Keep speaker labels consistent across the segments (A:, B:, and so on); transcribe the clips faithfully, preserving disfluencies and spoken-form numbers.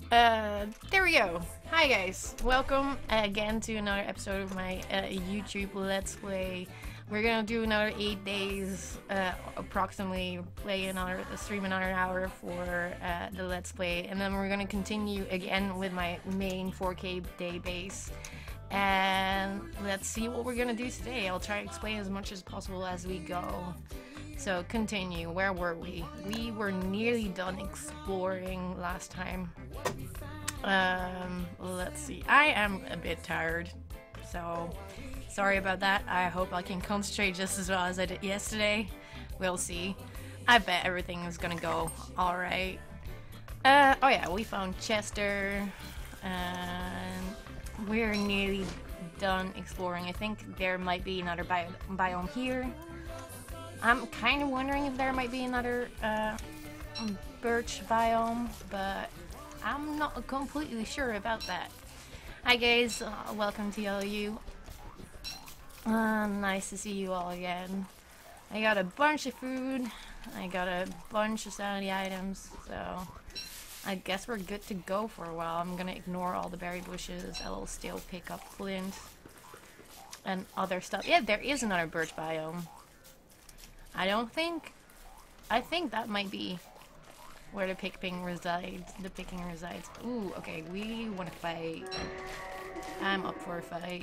A: Uh, there we go. Hi guys, welcome again to another episode of my uh, YouTube Let's Play. We're gonna do another eight days, uh, approximately play another, stream another hour for uh, the Let's Play, and then we're gonna continue again with my main four K day base. And let's see what we're gonna do today. I'll try to explain as much as possible as we go. So continue, where were we? We were nearly done exploring last time. Um, let's see, I am a bit tired, so sorry about that. I hope I can concentrate just as well as I did yesterday. We'll see. I bet everything is gonna go alright. Uh, oh yeah, we found Chester, and we're nearly done exploring. I think there might be another bio biome here. I'm kind of wondering if there might be another uh, birch biome, but I'm not completely sure about that. Hi guys, uh, welcome to all of you. Uh, nice to see you all again. I got a bunch of food, I got a bunch of sanity items, so I guess we're good to go for a while. I'm gonna ignore all the berry bushes. I'll still pick up flint and other stuff. Yeah, there is another birch biome. I don't think... I think that might be where the picking resides. The picking resides. Ooh, okay, we want to fight. I'm up for a fight.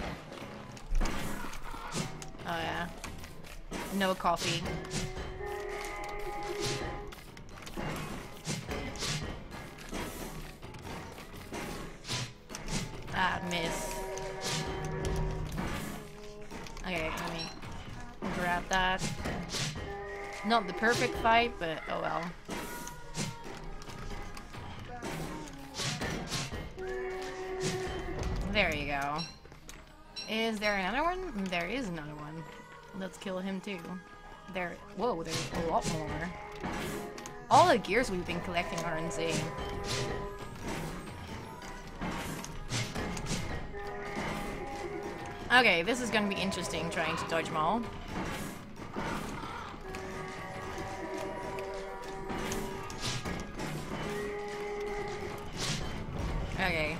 A: Oh yeah. No coffee. Ah, miss. Okay, let me grab that. Not the perfect fight, but oh well. There you go. Is there another one? There is another one. Let's kill him too. There. Whoa, there's a lot more. All the gears we've been collecting are insane. Okay, this is gonna be interesting trying to dodge them all. Okay.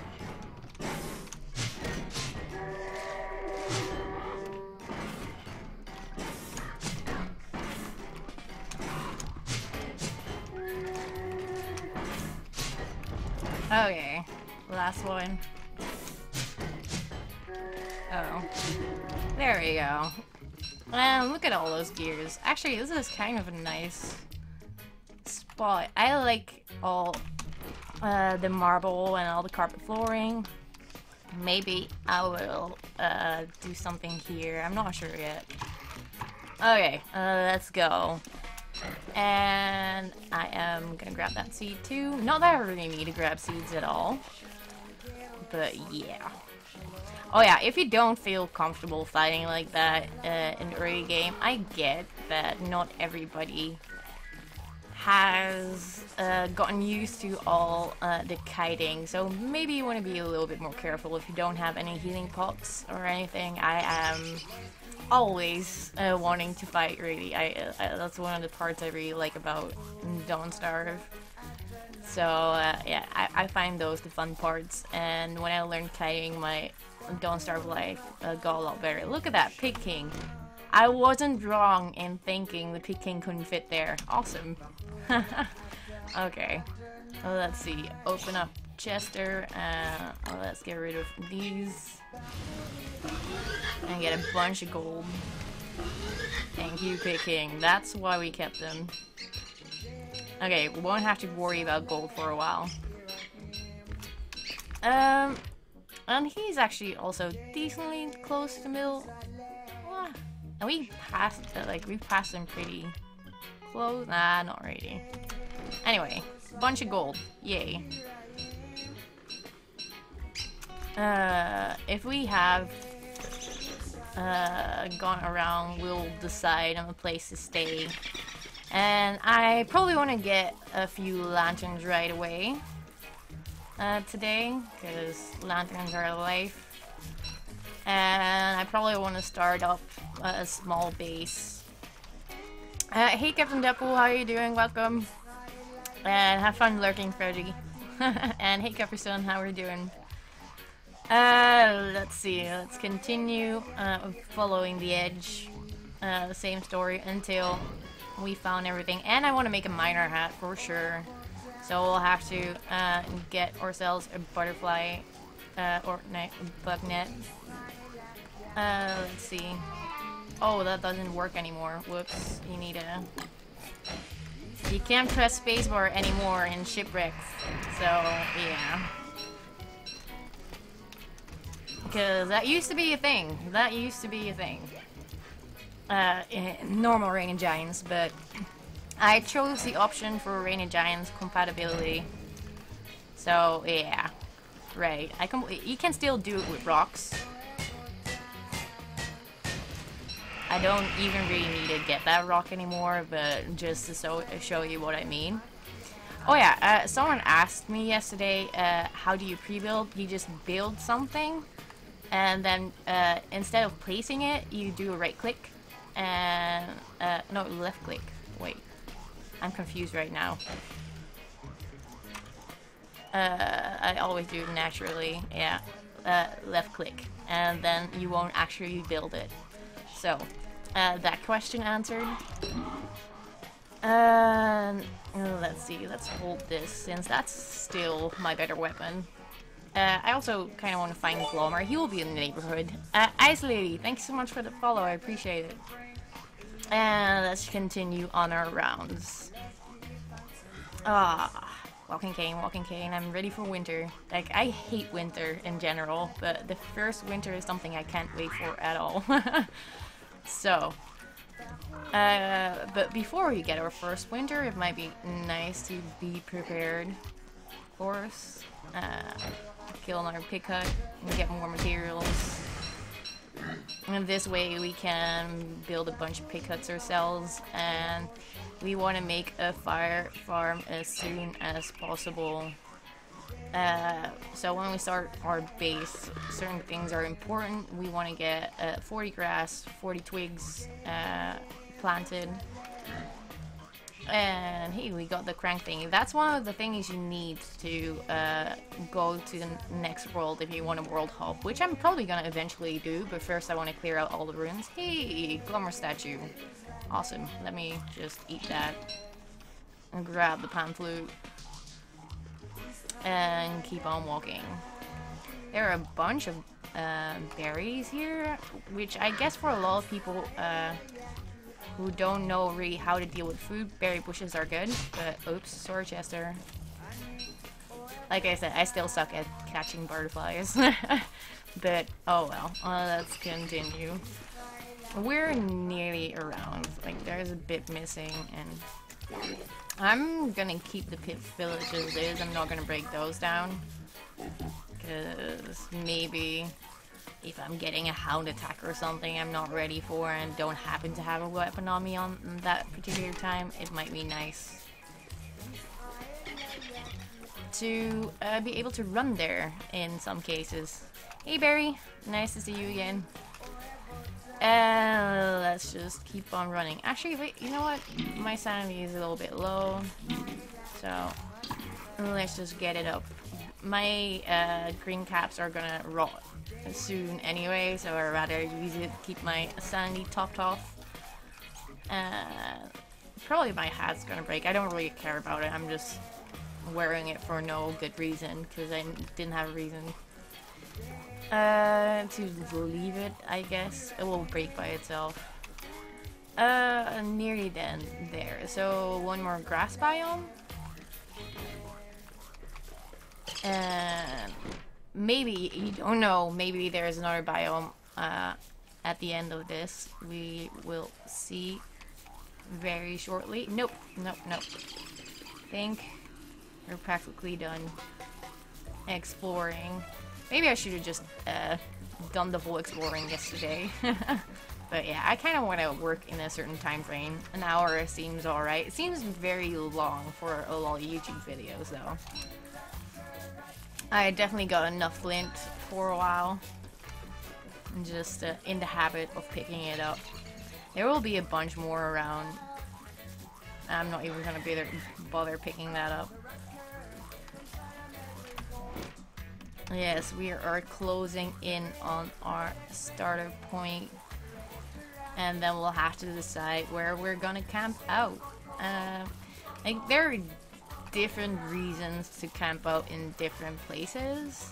A: Okay. Last one. Oh. There we go. And look at all those gears. Actually, this is kind of a nice spot. I like all Uh, the marble and all the carpet flooring. Maybe I will uh, do something here. I'm not sure yet. Okay, uh, let's go. And I am gonna grab that seed too. Not that I really need to grab seeds at all. But yeah. Oh yeah, if you don't feel comfortable fighting like that uh, in the early game, I get that not everybody has uh, gotten used to all uh, the kiting, so maybe you want to be a little bit more careful if you don't have any healing pots or anything. I am always uh, wanting to fight, really. I, uh, that's one of the parts I really like about Don't Starve. So uh, yeah, I, I find those the fun parts, and when I learned kiting, my Don't Starve life uh, got a lot better. Look at that, Pig King. I wasn't wrong in thinking the Pig King couldn't fit there. Awesome. Okay, well, let's see. Open up Chester. Uh, oh, let's get rid of these and get a bunch of gold. Thank you, Pig King. That's why we kept them. Okay, we won't have to worry about gold for a while. Um, and he's actually also decently close to the middle. Ah, and we passed, uh, like, we passed him pretty close. Nah, not really. Anyway, bunch of gold. Yay. Uh, if we have uh, gone around, we'll decide on a place to stay. And I probably want to get a few lanterns right away uh, today, because lanterns are life. And I probably want to start up a small base. Uh, hey Captain Deadpool, how are you doing? Welcome. And have fun lurking, Freddy. And hey Copperstone, how we're doing? Uh, let's see, let's continue uh, following the edge. Uh, the same story until we found everything. And I want to make a miner hat for sure. So we'll have to uh, get ourselves a butterfly uh, or no, bug net. Uh, let's see. Oh, that doesn't work anymore. Whoops. You need a... You can't press spacebar anymore in shipwrecks. So, yeah. Because that used to be a thing. That used to be a thing. Uh, in normal Raining Giants, but I chose the option for Raining Giants compatibility. So, yeah. Right. I can, you can still do it with rocks. I don't even really need to get that rock anymore, but just to so, show you what I mean. Oh yeah, uh, someone asked me yesterday, uh, how do you pre-build? You just build something, and then uh, instead of placing it, you do a right click, and, uh, no, left click. Wait, I'm confused right now. Uh, I always do it naturally, yeah, uh, left click, and then you won't actually build it. So, uh, that question answered. Um, let's see, let's hold this, since that's still my better weapon. Uh, I also kind of want to find Glommer. He will be in the neighborhood. Uh, Ice Lady, thanks so much for the follow, I appreciate it. And let's continue on our rounds. Ah, walking cane, walking cane, I'm ready for winter. Like, I hate winter in general, but the first winter is something I can't wait for at all. So, uh, but before we get our first winter, it might be nice to be prepared. Of course, uh, kill another pig hut and get more materials. And this way we can build a bunch of pig huts ourselves, and we want to make a fire farm as soon as possible. Uh, so when we start our base, certain things are important. We want to get uh, forty grass, forty twigs uh, planted. And hey, we got the crank thingy. That's one of the things you need to uh, go to the next world if you want a world hop, which I'm probably gonna eventually do, but first I want to clear out all the ruins. Hey, Glommer statue. Awesome. Let me just eat that and grab the pan flute. And keep on walking. There are a bunch of uh, berries here, which I guess for a lot of people uh, who don't know really how to deal with food, berry bushes are good, but oops, sorry Chester. Like I said, I still suck at catching butterflies. But, oh well, uh, let's continue. We're nearly around, like there's a bit missing, and I'm gonna keep the pit village as is. I'm not gonna break those down, because maybe if I'm getting a hound attack or something I'm not ready for and don't happen to have a weapon on me on that particular time, it might be nice to uh, be able to run there in some cases. Hey Barry, nice to see you again. And let's just keep on running. Actually, wait, you know what? My sanity is a little bit low, so let's just get it up. My uh, green caps are gonna rot soon anyway, so I'd rather use it to keep my sanity topped off. Uh, probably my hat's gonna break. I don't really care about it. I'm just wearing it for no good reason, because I didn't have a reason. Uh, to leave it, I guess. It will break by itself. Uh, nearly then there. So, one more grass biome. And maybe, you don't know, maybe there's another biome uh, at the end of this. We will see very shortly. Nope, nope, nope. Think we're practically done exploring. Maybe I should have just uh, done the whole exploring yesterday. But yeah, I kind of want to work in a certain time frame. An hour seems alright. It seems very long for a lot of YouTube videos though. I definitely got enough flint for a while. I'm just uh, in the habit of picking it up. There will be a bunch more around. I'm not even going to bother, bother picking that up. Yes, we are closing in on our starter point, and then we'll have to decide where we're gonna camp out. Uh, like, there are different reasons to camp out in different places.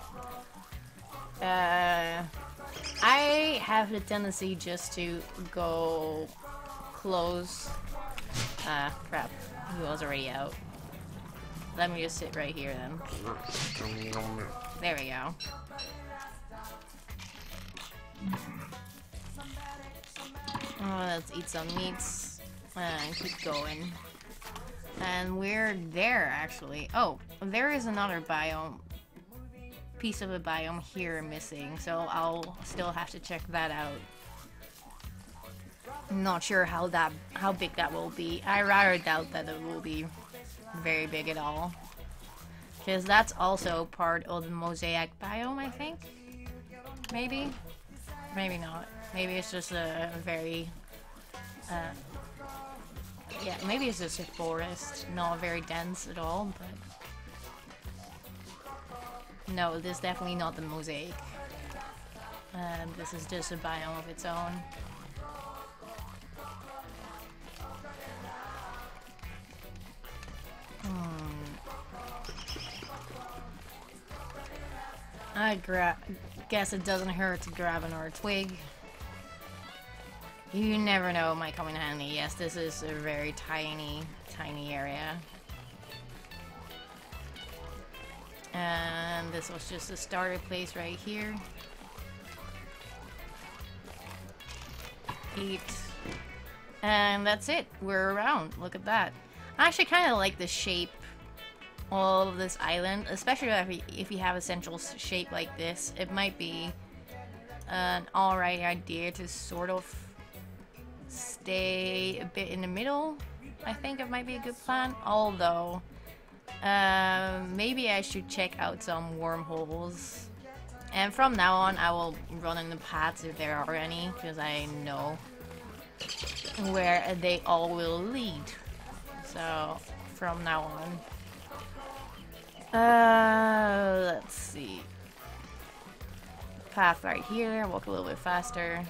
A: Uh, I have the tendency just to go close. Ah, crap. He was already out. Let me just sit right here then. There we go. Oh, let's eat some meats and keep going. And we're there, actually. Oh, there is another biome, piece of a biome here missing, so I'll still have to check that out. Not sure how that, how big that will be. I rather doubt that it will be very big at all, because that's also part of the mosaic biome, I think. Maybe, maybe not. Maybe it's just a very, uh, yeah, maybe it's just a forest, not very dense at all. But no, this is definitely not the mosaic. Um, this is just a biome of its own. I gra guess it doesn't hurt to grab another twig. You never know, it might come in handy. Yes, this is a very tiny, tiny area. And this was just a starter place right here. Eat. And that's it. We're around. Look at that. I actually kind of like the shape of this island, especially if you, if you have a central shape like this. It might be an alright idea to sort of stay a bit in the middle. I think it might be a good plan, although uh, maybe I should check out some wormholes. And from now on I will run in the paths if there are any, because I know where they all will lead. So from now on, Uh, let's see. Path right here, walk a little bit faster.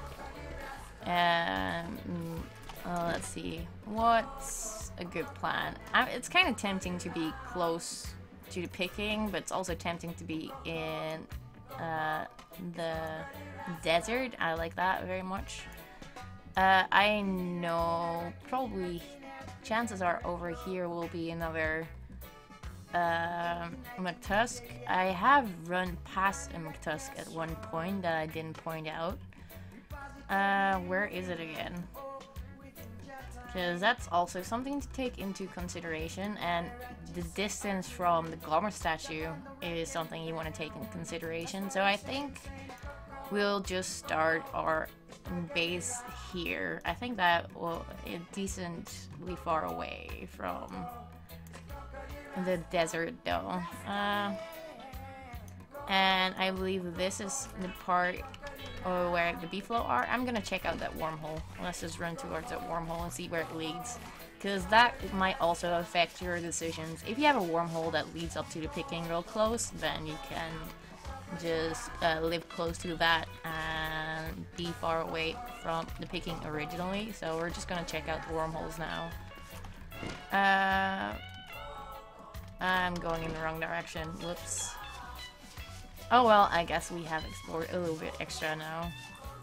A: And, uh, let's see. What's a good plan? I, it's kind of tempting to be close to the picking, but it's also tempting to be in, uh, the desert. I like that very much. Uh, I know probably chances are over here will be another Uh, McTusk. I have run past a McTusk at one point that I didn't point out. Uh, where is it again? Because that's also something to take into consideration, and the distance from the Glommer statue is something you want to take into consideration. So I think we'll just start our base here. I think that will be decently far away from the desert though. Uh, and I believe this is the part uh, where the beefalo are. I'm gonna check out that wormhole. Let's just run towards that wormhole and see where it leads, because that might also affect your decisions. If you have a wormhole that leads up to the picking real close, then you can just uh, live close to that and be far away from the picking originally. So we're just gonna check out the wormholes now. Uh, I'm going in the wrong direction. Whoops. Oh well, I guess we have explored a little bit extra now.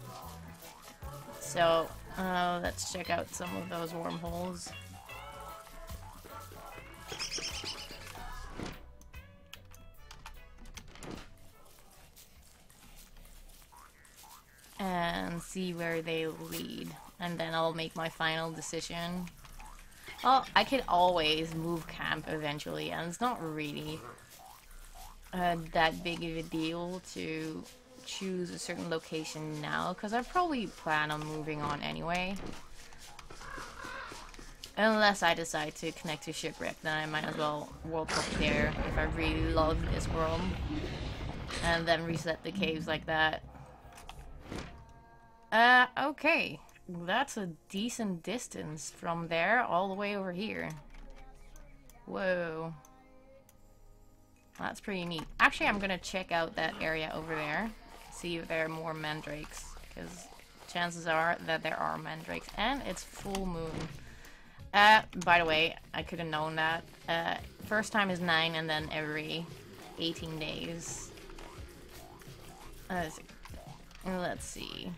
A: So, uh, let's check out some of those wormholes. And see where they lead. And then I'll make my final decision. Well, I could always move camp eventually, and it's not really uh, that big of a deal to choose a certain location now, because I probably plan on moving on anyway. Unless I decide to connect to Shipwreck, then I might as well world hop there if I really love this world. And then reset the caves like that. Uh, okay. That's a decent distance from there all the way over here. Whoa. Uh, That's pretty neat. Actually, I'm gonna check out that area over there. See if there are more mandrakes. Because chances are that there are mandrakes. And it's full moon. Uh, by the way, I could have known that. Uh, first time is nine and then every eighteen days. Uh, let's see.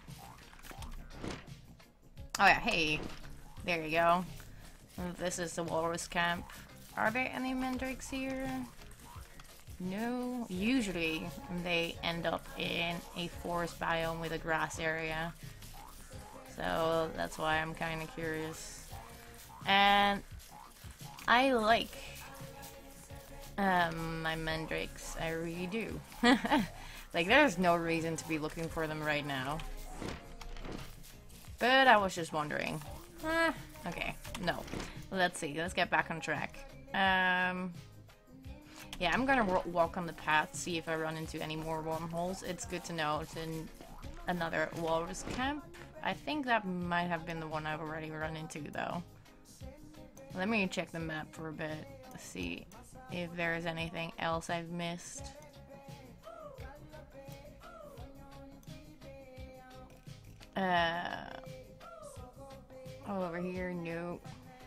A: Oh yeah, hey. There you go. This is the walrus camp. Are there any mandrakes here? No. Usually they end up in a forest biome with a grass area. So that's why I'm kind of curious. And I like um, my mandrakes. I really do. Like, there's no reason to be looking for them right now. But I was just wondering. Eh, okay, no. Let's see. Let's get back on track. Um, yeah, I'm gonna walk on the path, see if I run into any more wormholes. It's good to know it's in another walrus camp. I think that might have been the one I've already run into, though. Let me check the map for a bit to see if there is anything else I've missed. Uh, oh, over here, no.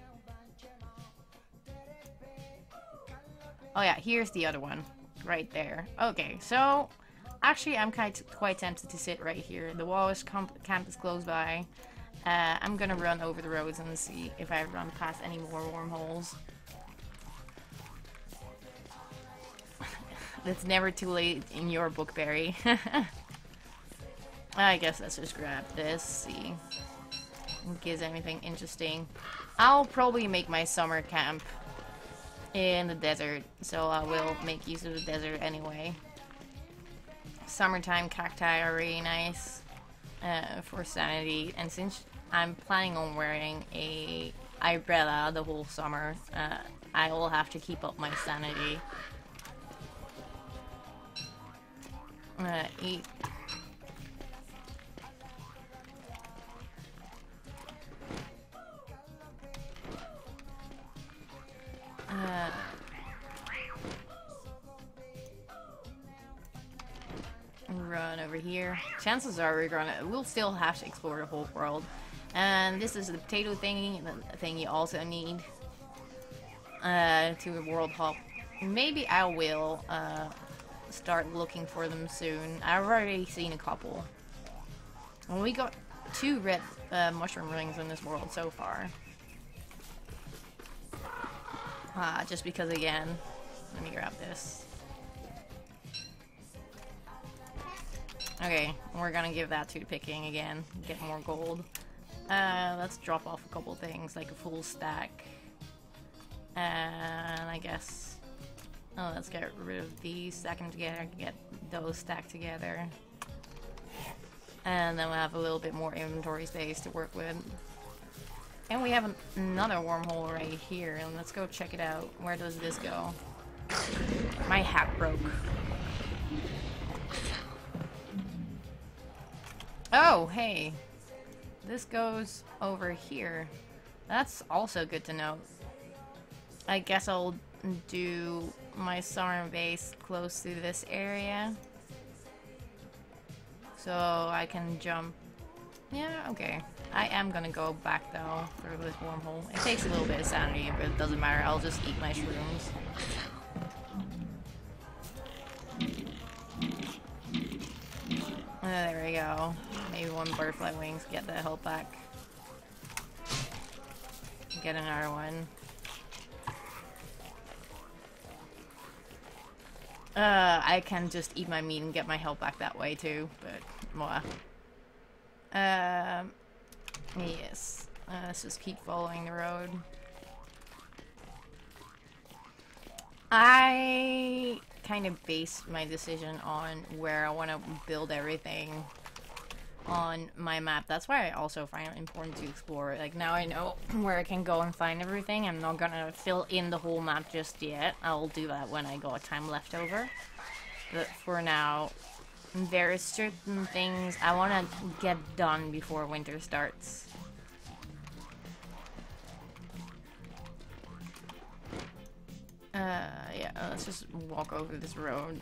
A: Oh yeah, here's the other one, right there. Okay, so actually I'm quite quite tempted to sit right here. The walrus camp is close by. Uh, I'm gonna run over the roads and see if I run past any more wormholes. It's never too late in your book, Barry. I guess let's just grab this, see if there's anything interesting. I'll probably make my summer camp in the desert, so I will make use of the desert anyway. Summertime cacti are really nice uh, for sanity, and since I'm planning on wearing a umbrella the whole summer, uh, I will have to keep up my sanity. Uh, eat. Uh, run over here. Chances are we're gonna, we'll still have to explore the whole world. And this is the potato thingy, the thing you also need uh, to a world hop. Maybe I will uh, start looking for them soon. I've already seen a couple. And we got two red uh, mushroom rings in this world so far. Ah, just because again, let me grab this. Okay, we're gonna give that to picking again, get more gold. Uh, let's drop off a couple things, like a full stack. And I guess, oh, let's get rid of these, stack them together, get those stacked together. And then we'll have a little bit more inventory space to work with. And we have an another wormhole right here, and let's go check it out. Where does this go? My hat broke. Oh, hey. This goes over here. That's also good to know. I guess I'll do my summer base close to this area. So I can jump. Yeah, okay. I am gonna go back though through this wormhole. It takes a little bit of sanity, but it doesn't matter. I'll just eat my shrooms. Uh, there we go. Maybe one butterfly wings. Get the health back. Get another one. Uh, I can just eat my meat and get my health back that way too, but more. Um, yes. Uh, let's just keep following the road. I kind of based my decision on where I want to build everything on my map. That's why I also find it important to explore. Like, now I know where I can go and find everything. I'm not gonna fill in the whole map just yet. I'll do that when I got time left over. But for now, there is certain things I want to get done before winter starts. Uh, yeah, let's just walk over this road.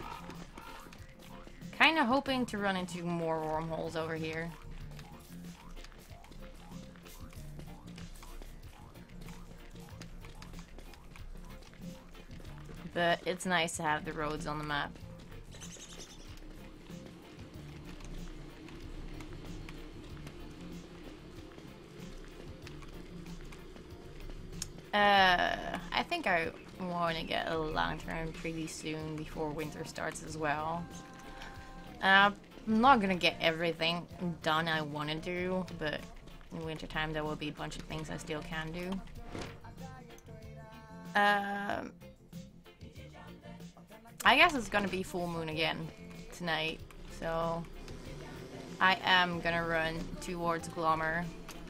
A: Kind of hoping to run into more wormholes over here. But it's nice to have the roads on the map. Uh, I think I want to get a lantern pretty soon before winter starts as well. Uh, I'm not gonna get everything done I want to do, but in wintertime there will be a bunch of things I still can do. Um, I guess it's gonna be full moon again tonight, so I am gonna run towards Glommer.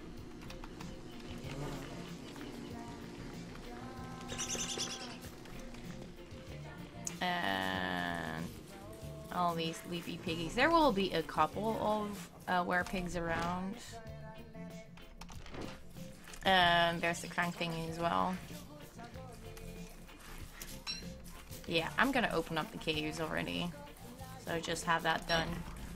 A: And all these leafy piggies. There will be a couple of uh, werepigs around. And there's the crank thingy as well. Yeah, I'm gonna open up the caves already. So just have that done.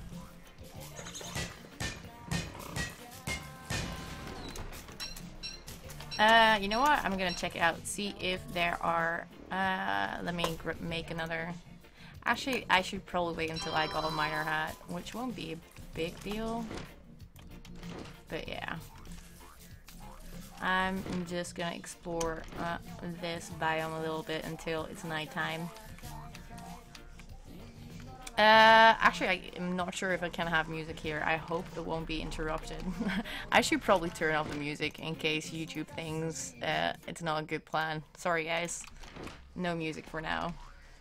A: Uh, you know what? I'm gonna check it out. See if there are... Uh, let me gr make another... Actually, I should probably wait until I got a miner hat, which won't be a big deal. But yeah. I'm just gonna explore uh, this biome a little bit until it's nighttime. Uh, actually, I'm not sure if I can have music here. I hope it won't be interrupted. I should probably turn off the music in case YouTube thinks uh, it's not a good plan. Sorry, guys. No music for now.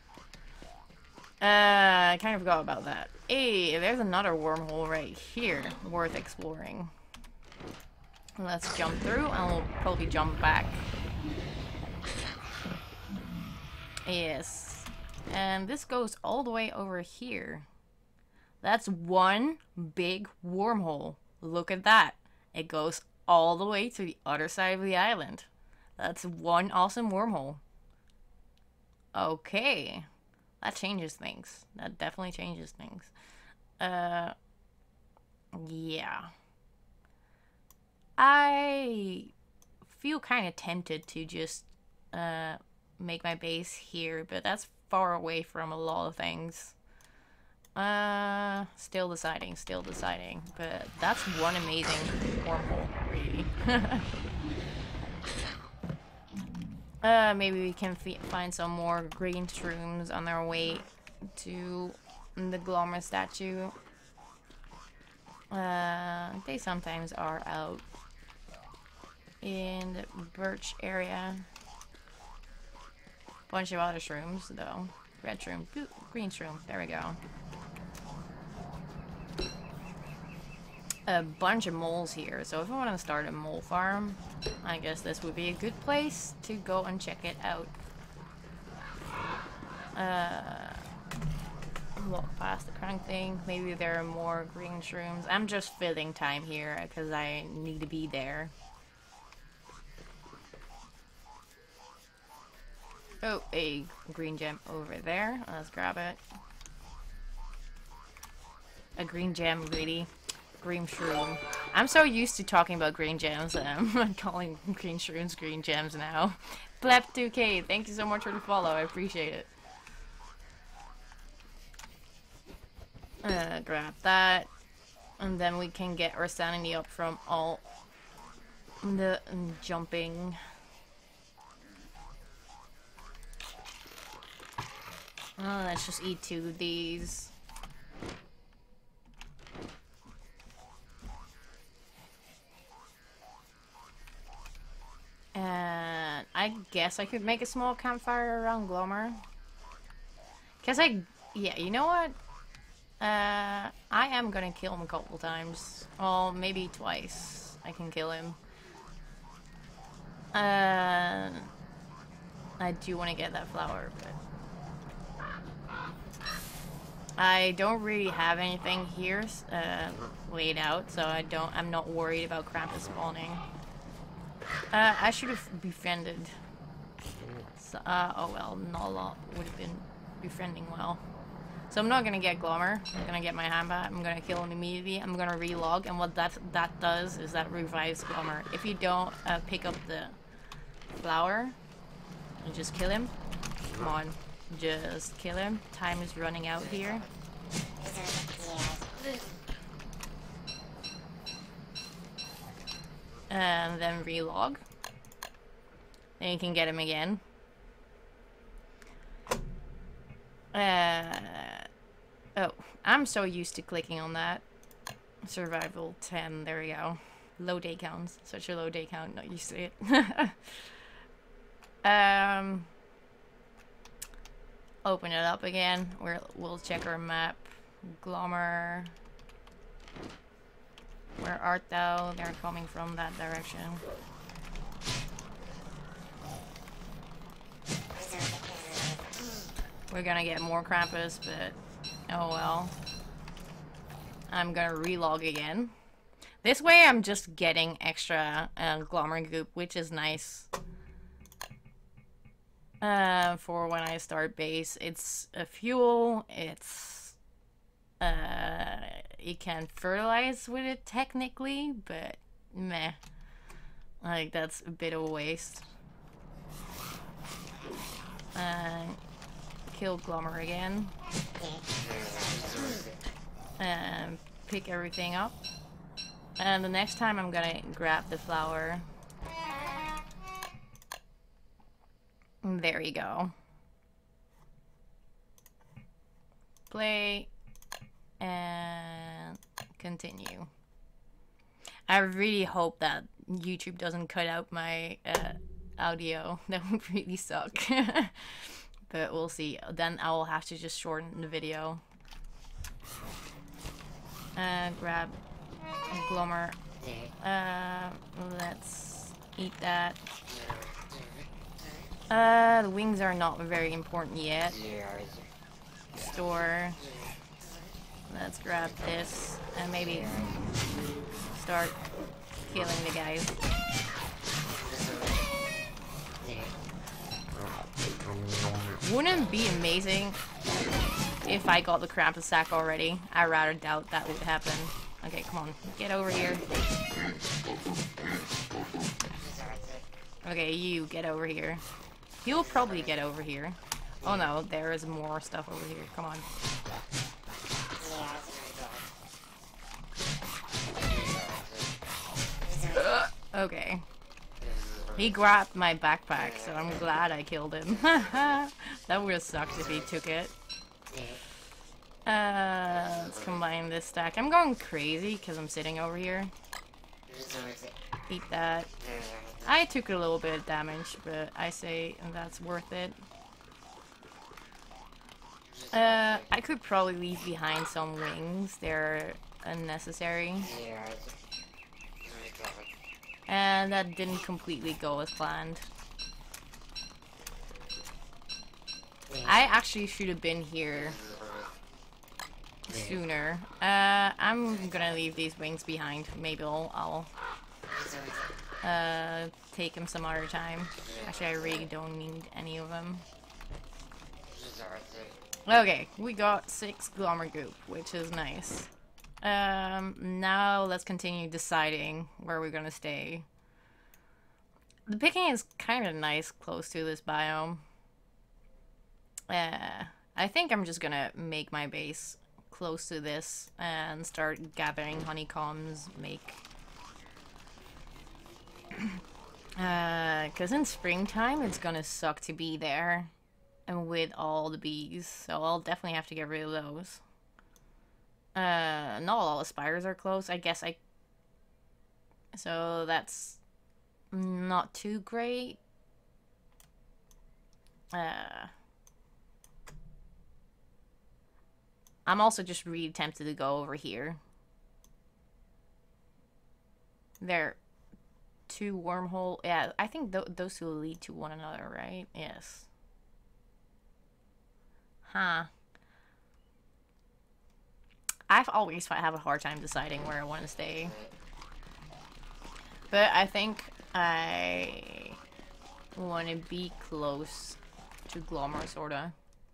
A: Uh, I kind of forgot about that. Hey, there's another wormhole right here. Worth exploring. Let's jump through and we'll probably jump back. Yes. And this goes all the way over here. That's one big wormhole. Look at that. It goes all the way to the other side of the island. That's one awesome wormhole. Okay. That changes things. That definitely changes things. Uh, yeah. I feel kind of tempted to just uh, make my base here, but that's far away from a lot of things. Uh, still deciding, still deciding. But that's one amazing wormhole, really. uh, maybe we can find some more green shrooms on their way to the Glommer statue. Uh, they sometimes are out in the birch area. Bunch of other shrooms, though. Red shroom, green shroom. There we go. A bunch of moles here, so if I want to start a mole farm, I guess this would be a good place to go and check it out. Uh, walk past the crank thing. Maybe there are more green shrooms. I'm just filling time here because I need to be there. Oh, a green gem over there. Let's grab it. A green gem, really. Green shroom. I'm so used to talking about green gems that I'm calling green shrooms green gems now. Plep two K, thank you so much for the follow. I appreciate it. Uh, grab that. And then we can get our sanity up from all the um, jumping. Oh, let's just eat two of these. And I guess I could make a small campfire around Glommer. Cause I, yeah, you know what? Uh, I am gonna kill him a couple times. Well, maybe twice I can kill him. Uh, I do want to get that flower, but I don't really have anything here uh, laid out, so I don't. I'm not worried about Krampus spawning. Uh, I should have befriended So, uh, oh well, not a lot would have been befriending well. So I'm not gonna get Glommer. I'm gonna get my Hamba. I'm gonna kill him immediately. I'm gonna relog, and what that that does is that revives Glommer. If you don't uh, pick up the flower and just kill him, come on, just kill him. Time is running out here. And then relog. Then you can get him again. Uh, oh, I'm so used to clicking on that. Survival ten, there we go. Low day counts. Such a low day count, not used to it. um, open it up again. We're, we'll check our map. Glommer. Where art thou? They're coming from that direction. We're gonna get more Krampus, but oh well. I'm gonna relog again. This way I'm just getting extra uh, Glommer goop, which is nice. Uh, for when I start base. It's a fuel, it's... Uh, you can fertilize with it technically, but meh. Like, that's a bit of a waste. Uh, kill Glommer again. And pick everything up. And the next time I'm gonna grab the flower. There you go. Play. And continue. I really hope that YouTube doesn't cut out my uh, audio. That would really suck. But we'll see. Then I will have to just shorten the video. Uh, grab Glommer. Uh, let's eat that. Uh, the wings are not very important yet. Store. Let's grab this and maybe start killing the guys. Wouldn't it be amazing if I got the Krampus sack already? I rather doubt that would happen. Okay, come on. Get over here. Okay, you get over here. He'll probably get over here. Oh no, there is more stuff over here. Come on. Okay. He grabbed my backpack, so I'm glad I killed him. That would have sucked if he took it. Uh, let's combine this stack. I'm going crazy because I'm sitting over here. Eat that. I took a little bit of damage, but I say that's worth it. Uh, I could probably leave behind some wings. They're unnecessary. And that didn't completely go as planned. I actually should have been here sooner. Uh, I'm gonna leave these wings behind. Maybe I'll, I'll uh, take them some other time. Actually, I really don't need any of them. Okay, we got six Glommer goop, which is nice. Um, now let's continue deciding where we're gonna stay. The picking is kind of nice close to this biome. Uh, I think I'm just gonna make my base close to this and start gathering honeycombs, make... uh, cause in springtime it's gonna suck to be there and with all the bees, so I'll definitely have to get rid of those. Uh, not all the spires are close. I guess I... So that's not too great. Uh, I'm also just really tempted to go over here. There... Two wormhole... Yeah, I think th those two will lead to one another, right? Yes. Huh. I've always have a hard time deciding where I want to stay. But I think I want to be close to Glommer, sorta.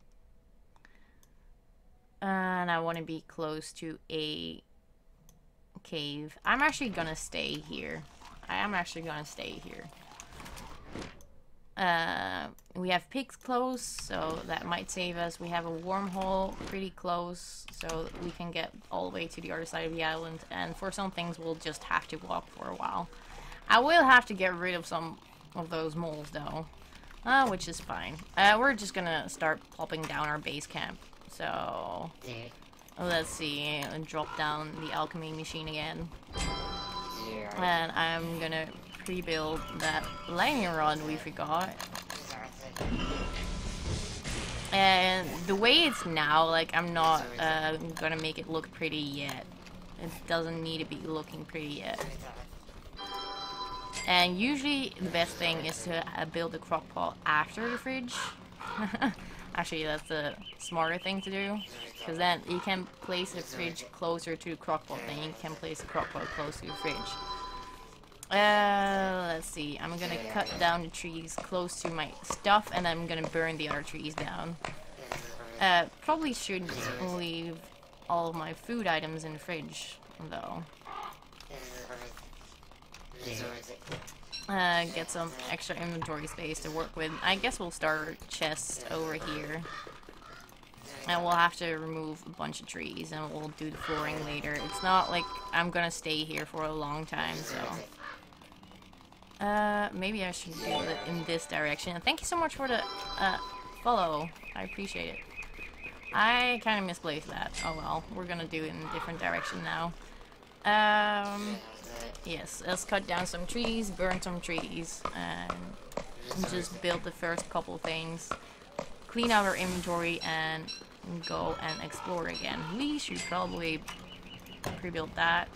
A: And I want to be close to a cave. I'm actually gonna stay here. I am actually gonna stay here. Uh, we have pigs close, so that might save us. We have a wormhole pretty close, so we can get all the way to the other side of the island. And for some things, we'll just have to walk for a while. I will have to get rid of some of those moles, though, uh, which is fine. Uh, we're just gonna start plopping down our base camp. So, let's see, and drop down the alchemy machine again. And I'm gonna pre-build that lightning rod we forgot. And the way it's now, like, I'm not uh, gonna make it look pretty yet. It doesn't need to be looking pretty yet. And usually the best thing is to uh, build a crock pot after the fridge. Actually, that's the smarter thing to do, because then you can place the fridge closer to the crock pot than you can place the crock pot close to the fridge. Uh, let's see, I'm gonna cut down the trees close to my stuff, and I'm gonna burn the other trees down. Uh, probably should leave all of my food items in the fridge, though. Uh, get some extra inventory space to work with. I guess we'll start chests over here. And we'll have to remove a bunch of trees, and we'll do the flooring later. It's not like I'm gonna stay here for a long time, so... Uh, maybe I should build it in this direction. Thank you so much for the, uh, follow. I appreciate it. I kind of misplaced that. Oh well, we're gonna do it in a different direction now. Um... Yes, let's cut down some trees, burn some trees, and just build the first couple things. Clean out our inventory and go and explore again. We should probably pre-build that.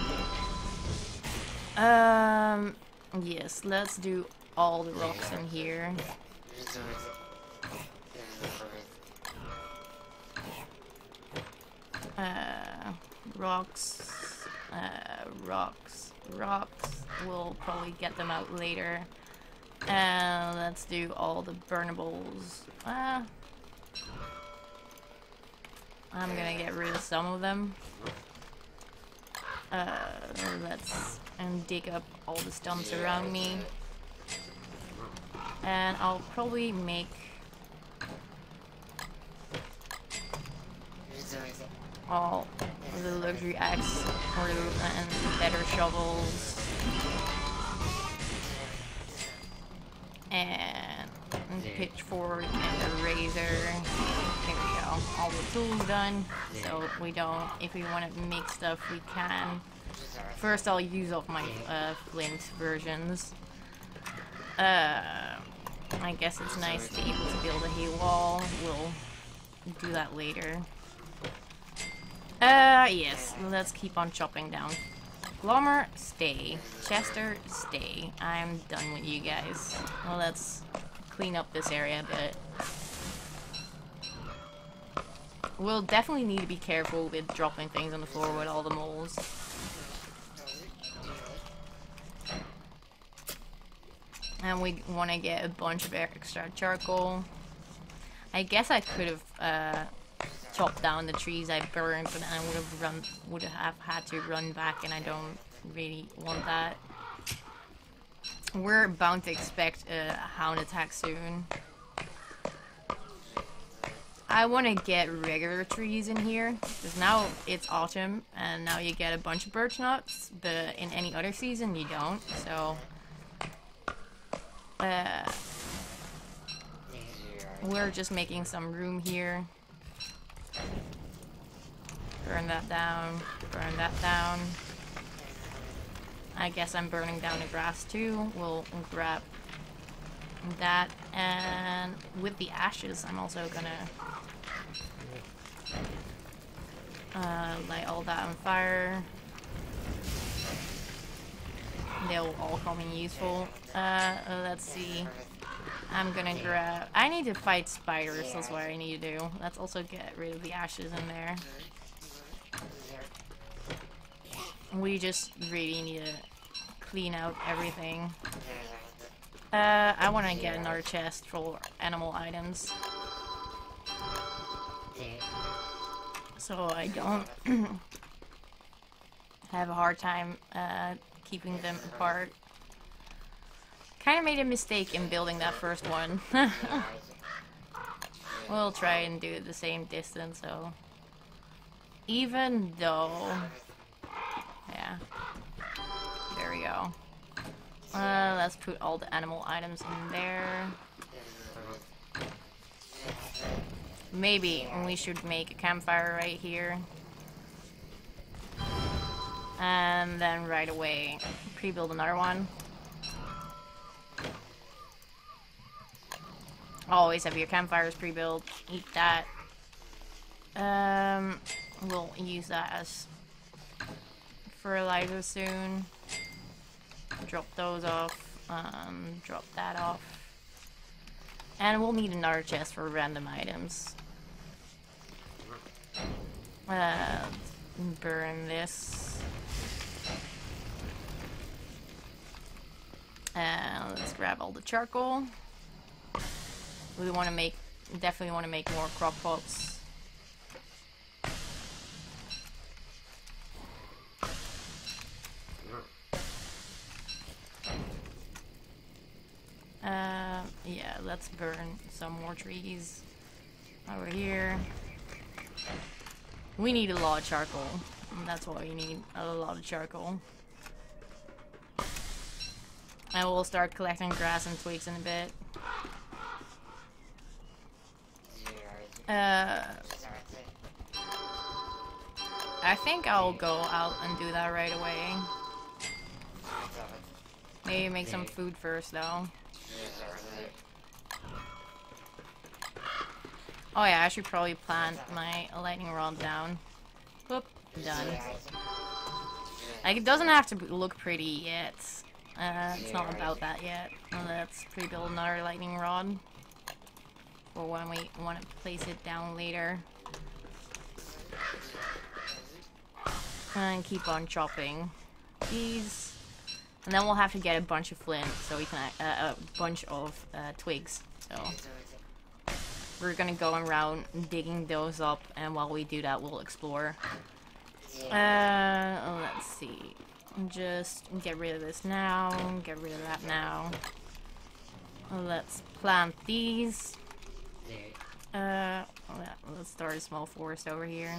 A: Um, yes, let's do all the rocks in here. Uh, rocks, uh, rocks. Rocks, we'll probably get them out later. And let's do all the burnables. Uh, I'm gonna get rid of some of them. Uh, let's and dig up all the stumps around me. And I'll probably make all the luxury axe or the, and better shovels and, and pitchfork and a razor. There we go. All the tools done. So we don't, if we want to make stuff, we can. First, I'll use up my uh, flint versions. Uh, I guess it's nice to be able to build a hay wall. We'll do that later. Uh, yes, let's keep on chopping down. Glommer, stay. Chester, stay. I'm done with you guys. Well, let's clean up this area, but we'll definitely need to be careful with dropping things on the floor with all the moles. And we want to get a bunch of extra charcoal. I guess I could have, uh... chop down the trees I burned, but I would have run, would have had to run back, and I don't really want that. We're bound to expect a hound attack soon. I want to get regular trees in here, because now it's autumn, and now you get a bunch of birch nuts, but in any other season you don't, so... Uh, we're just making some room here. Burn that down, burn that down. I guess I'm burning down the grass too. We'll grab that, and with the ashes I'm also gonna uh, light all that on fire. They'll all come in useful. Uh, let's see. I'm gonna grab... I need to fight spiders, that's what I need to do. Let's also get rid of the ashes in there. We just really need to clean out everything. Uh, I want to get another chest for animal items. So I don't have a hard time uh, keeping them apart. Kind of made a mistake in building that first one. We'll try and do it the same distance, so... Even though... Yeah. There we go. Uh, let's put all the animal items in there. Maybe we should make a campfire right here. And then right away, pre-build another one. Always have your campfires pre-built. Eat that. Um, we'll use that as fertilizer soon. Drop those off. Um, drop that off. And we'll need another chest for random items. Uh, burn this. And let's grab all the charcoal. We want to make, definitely want to make more crock pots. Uh, yeah, let's burn some more trees over here. We need a lot of charcoal. That's what we need, a lot of charcoal. And we'll start collecting grass and twigs in a bit. Uh, I think I'll go out and do that right away. Maybe make some food first though. Oh yeah, I should probably plant my lightning rod down. Whoop, done. Like, it doesn't have to look pretty yet. Uh, it's not about that yet. Let's pre-build another lightning rod. For when we want to place it down later. And keep on chopping these. And then we'll have to get a bunch of flint, so we can, uh, a bunch of uh, twigs. So we're gonna go around digging those up, and while we do that, we'll explore. Uh, let's see. Just get rid of this now. Get rid of that now. Let's plant these. Uh, let's start a small forest over here.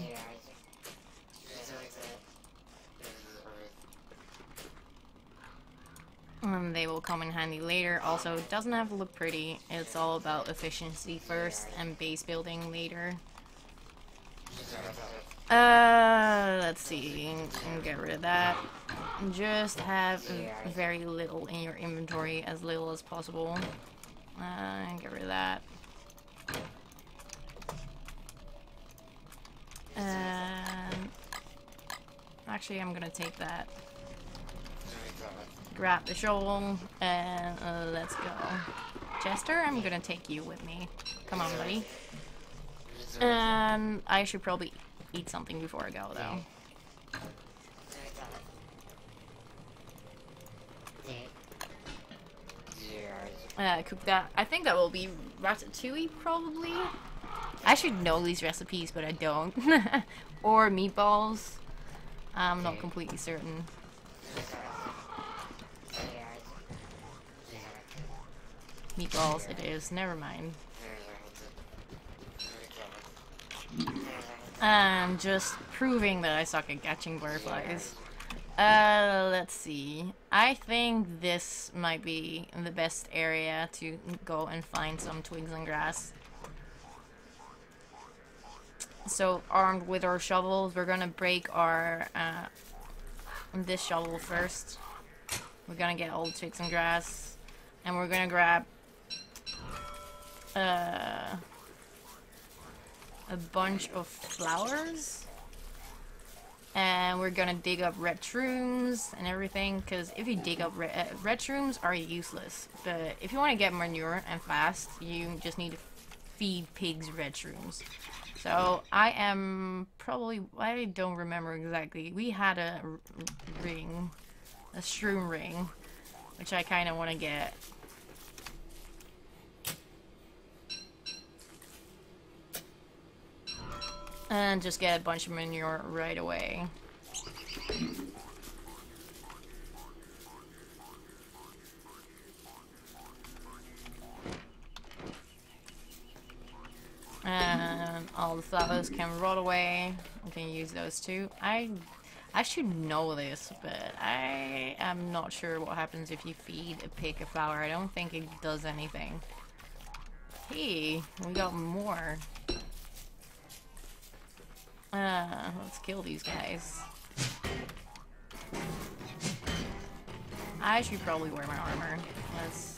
A: And they will come in handy later. Also, it doesn't have to look pretty. It's all about efficiency first and base building later. Uh, let's see. Get rid of that. Just have very little in your inventory, as little as possible. Uh, get rid of that. Um, actually, I'm gonna take that. Grab the shovel, and uh, let's go. Chester, I'm gonna take you with me. Come on, buddy. And I should probably eat something before I go, though. Uh, cook that. I think that will be ratatouille, probably. I should know these recipes, but I don't. Or meatballs. I'm not completely certain. Meatballs it is, never mind. I'm just proving that I suck at catching butterflies. Uh, let's see. I think this might be the best area to go and find some twigs and grass. So, armed with our shovels, we're gonna break our, uh, this shovel first. We're gonna get all the twigs and grass. And we're gonna grab, uh, a bunch of flowers. And we're gonna dig up red shrooms and everything, because if you dig up red, uh, red shrooms are useless. But if you want to get manure and fast, you just need to feed pigs red shrooms. So I am probably, I don't remember exactly. We had a ring, a shroom ring, which I kind of want to get. And just get a bunch of manure right away. And all the flowers can rot away. We can use those too. I I should know this, but I am not sure what happens if you feed a pig a flower. I don't think it does anything. Hey, we got more. Uh, let's kill these guys. I should probably wear my armor. Let's...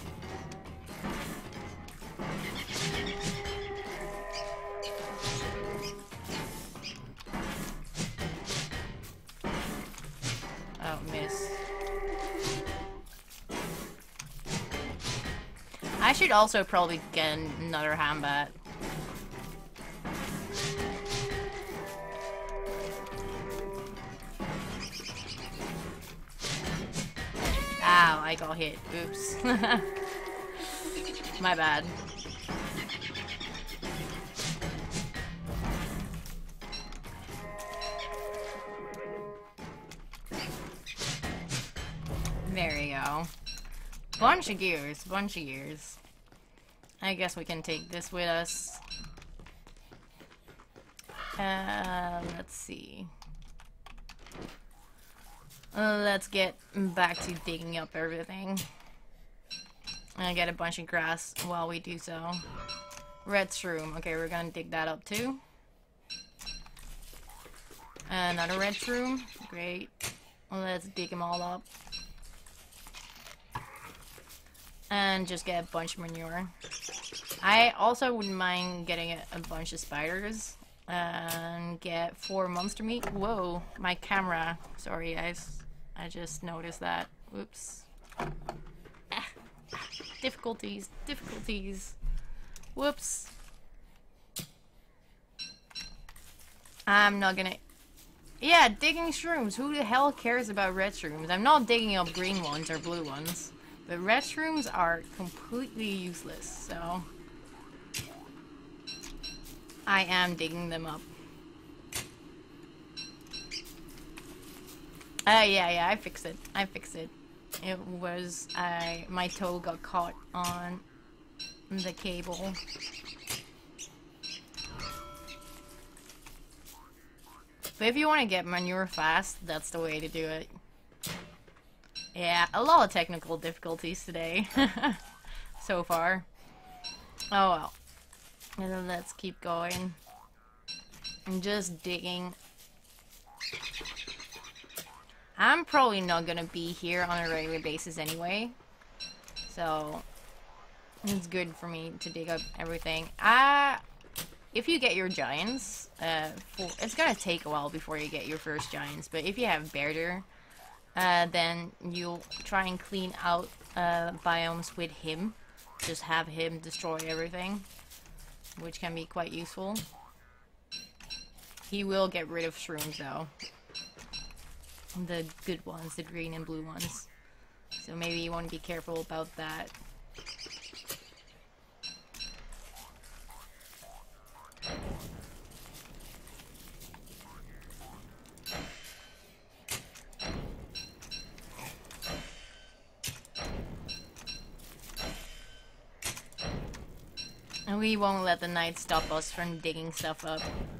A: Oh, miss. I should also probably get another handbat. Ow, I got hit. Oops. My bad. There you go. Bunch of gears, bunch of gears. I guess we can take this with us. Uh, let's see. Uh, let's get back to digging up everything. And get a bunch of grass while we do so. Red shroom. Okay, we're gonna dig that up too. Another red shroom. Great. Let's dig them all up. And just get a bunch of manure. I also wouldn't mind getting a, a bunch of spiders. And get four monster meat. Whoa, my camera. Sorry guys. I just noticed that. Oops. Ah, difficulties, difficulties. Whoops. I'm not gonna... Yeah, digging shrooms. Who the hell cares about red shrooms? I'm not digging up green ones or blue ones. But red shrooms are completely useless, so... I am digging them up. Uh, yeah, yeah, I fixed it. I fixed it. It was, I, my toe got caught on the cable. But if you want to get manure fast, that's the way to do it. Yeah, a lot of technical difficulties today. So far. Oh well. And then let's keep going. I'm just digging. I'm probably not gonna be here on a regular basis anyway. So it's good for me to dig up everything. Uh, if you get your giants, uh, for, it's gonna take a while before you get your first giants. But if you have Bearder, uh, then you'll try and clean out uh, biomes with him. Just have him destroy everything, which can be quite useful. He will get rid of shrooms though. The good ones, the green and blue ones. So maybe you want to be careful about that. And we won't let the night stop us from digging stuff up.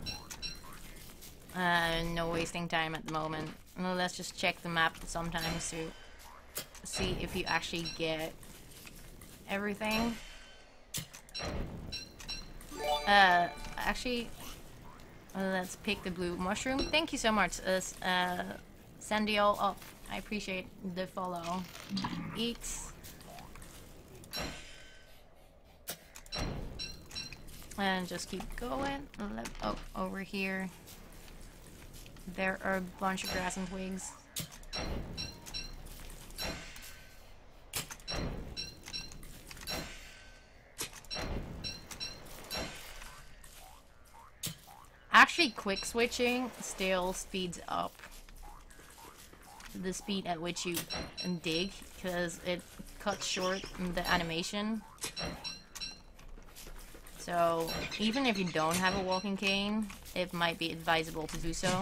A: Uh, no wasting time at the moment. Well, let's just check the map sometimes to see if you actually get everything. Uh, actually, uh, let's pick the blue mushroom. Thank you so much, uh, uh, Sandial up. I appreciate the follow. Eat. And just keep going. Oh, over here. There are a bunch of grass and twigs. Actually, quick switching still speeds up the speed at which you dig, because it cuts short the animation. So even if you don't have a walking cane, it might be advisable to do so.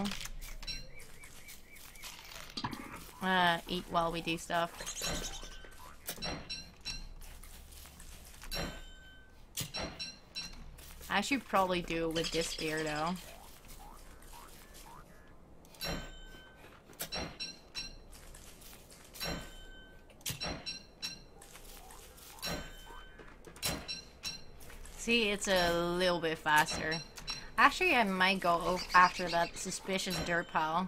A: Uh, eat while we do stuff. I should probably do it with this spear though. See, it's a little bit faster. Actually, I might go after that suspicious dirt pile.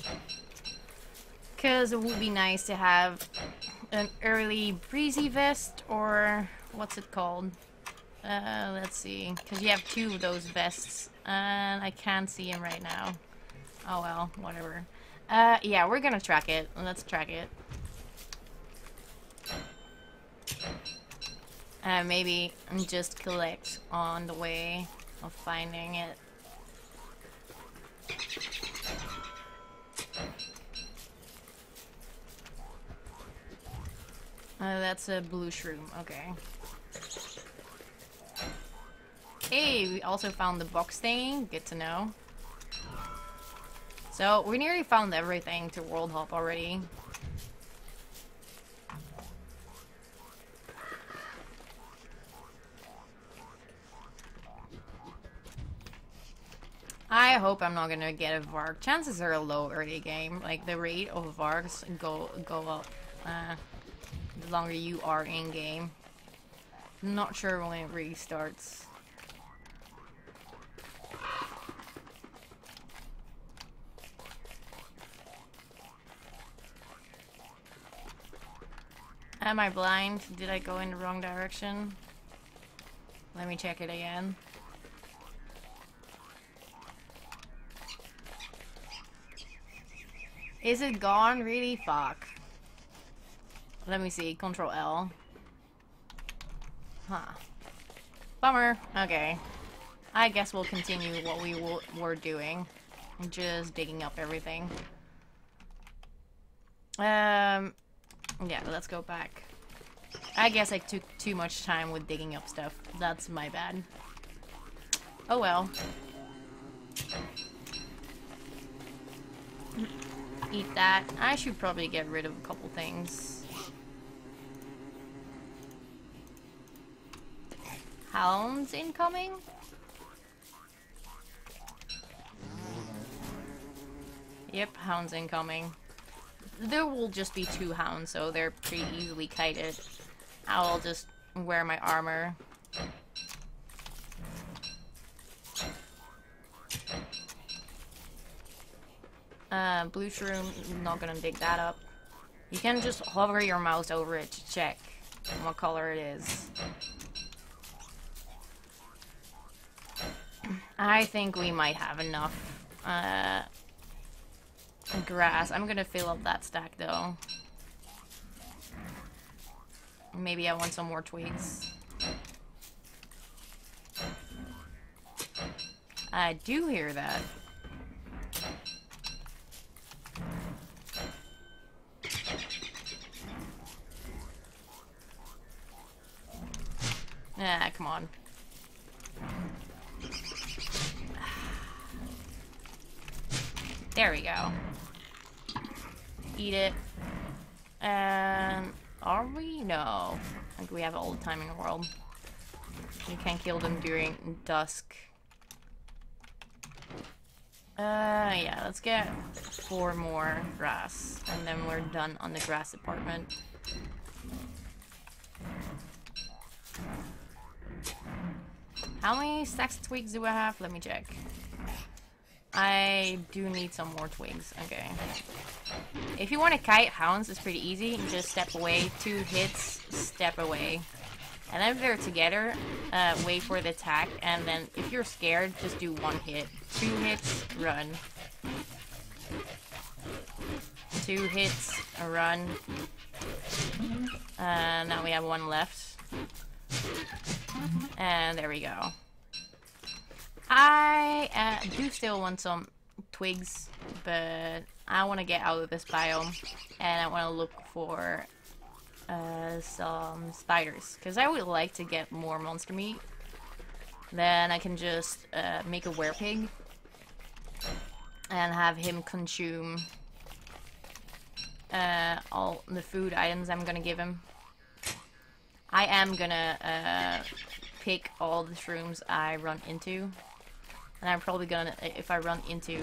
A: Because it would be nice to have an early breezy vest, or what's it called? Uh, let's see. Because you have two of those vests, and I can't see them right now. Oh well, whatever. Uh, yeah, we're gonna track it. Let's track it. Uh, maybe just collect on the way of finding it. Uh, that's a blue shroom, okay. Hey, we also found the box thing, good to know. So, we nearly found everything to World Hop already. I hope I'm not gonna get a Varg. Chances are low early game. Like, the rate of Vargs go go up uh, the longer you are in game. Not sure when it really starts. Am I blind? Did I go in the wrong direction? Let me check it again. Is it gone? Really? Fuck. Let me see. Control L. Huh. Bummer. Okay. I guess we'll continue what we w were doing. Just digging up everything. Um... Yeah, let's go back. I guess I took too much time with digging up stuff. That's my bad. Oh well. Eat that. I should probably get rid of a couple things. Hounds incoming? Yep, hounds incoming. There will just be two hounds, so they're pretty easily kited. I'll just wear my armor. Uh, blue shroom, not gonna dig that up. You can just hover your mouse over it to check what color it is. I think we might have enough uh, grass. I'm gonna fill up that stack though. Maybe I want some more twigs. I do hear that. Ah, come on. There we go. Eat it. And are we? No. I think we have all the time in the world. You can kill them during dusk. Uh, yeah, let's get four more grass, and then we're done on the grass department. How many stacks of twigs do I have? Let me check. I do need some more twigs. Okay. If you want to kite hounds, it's pretty easy. You just step away, two hits, step away. And then if they're together, uh, wait for the attack, and then if you're scared, just do one hit. Two hits, run. Two hits, run. Uh, now we have one left. And there we go. I uh, do still want some twigs, but I want to get out of this biome, and I want to look for uh, some spiders, because I would like to get more monster meat. Then I can just uh, make a werepig and have him consume uh, all the food items I'm gonna give him. I am gonna uh, pick all the shrooms I run into. And I'm probably gonna, if I run into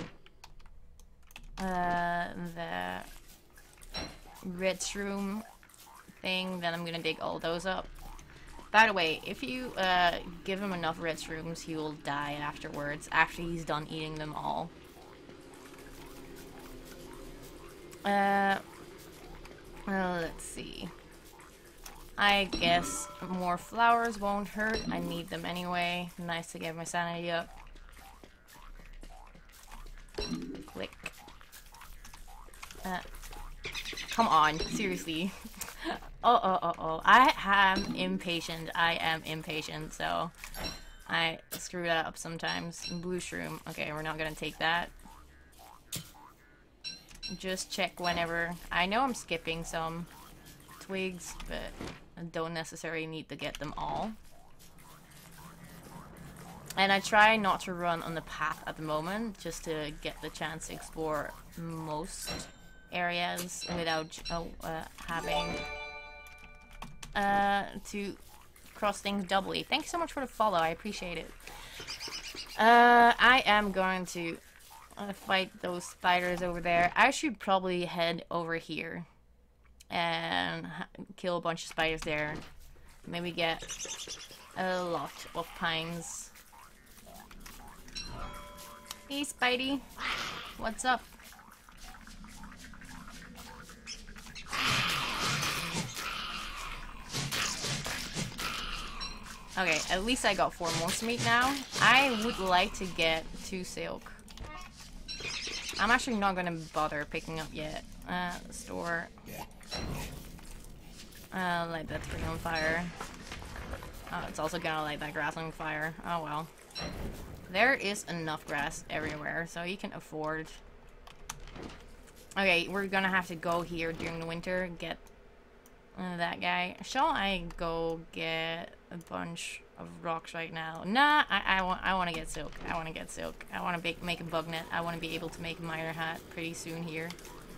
A: uh, the red shroom thing, then I'm gonna dig all those up. By the way, if you uh, give him enough red shrooms, he will die afterwards, after he's done eating them all. Uh, well, let's see. I guess more flowers won't hurt. I need them anyway. Nice to get my sanity up. Click. Uh, come on, seriously. Oh, oh, oh, oh. I am impatient. I am impatient, so I screw that up sometimes. Blue shroom. Okay, we're not gonna take that. Just check whenever. I know I'm skipping some twigs, but I don't necessarily need to get them all. And I try not to run on the path at the moment, just to get the chance to explore most areas without oh, uh, having uh, to cross things doubly. Thank you so much for the follow, I appreciate it. Uh, I am going to uh, fight those spiders over there. I should probably head over here and kill a bunch of spiders there. Maybe get a lot of pines. Hey Spidey, what's up? Okay, at least I got four more meat now. I would like to get two silk. I'm actually not gonna bother picking up yet. Uh, store. Uh, light that tree on fire. Oh, it's also gonna light that grass on fire. Oh well. There is enough grass everywhere, so you can afford. Okay, we're gonna have to go here during the winter, get uh, that guy. Shall I go get a bunch of rocks right now? Nah, I, I want I want to get silk. I want to get silk. I want to make a bug net. I want to be able to make a miner hat pretty soon here.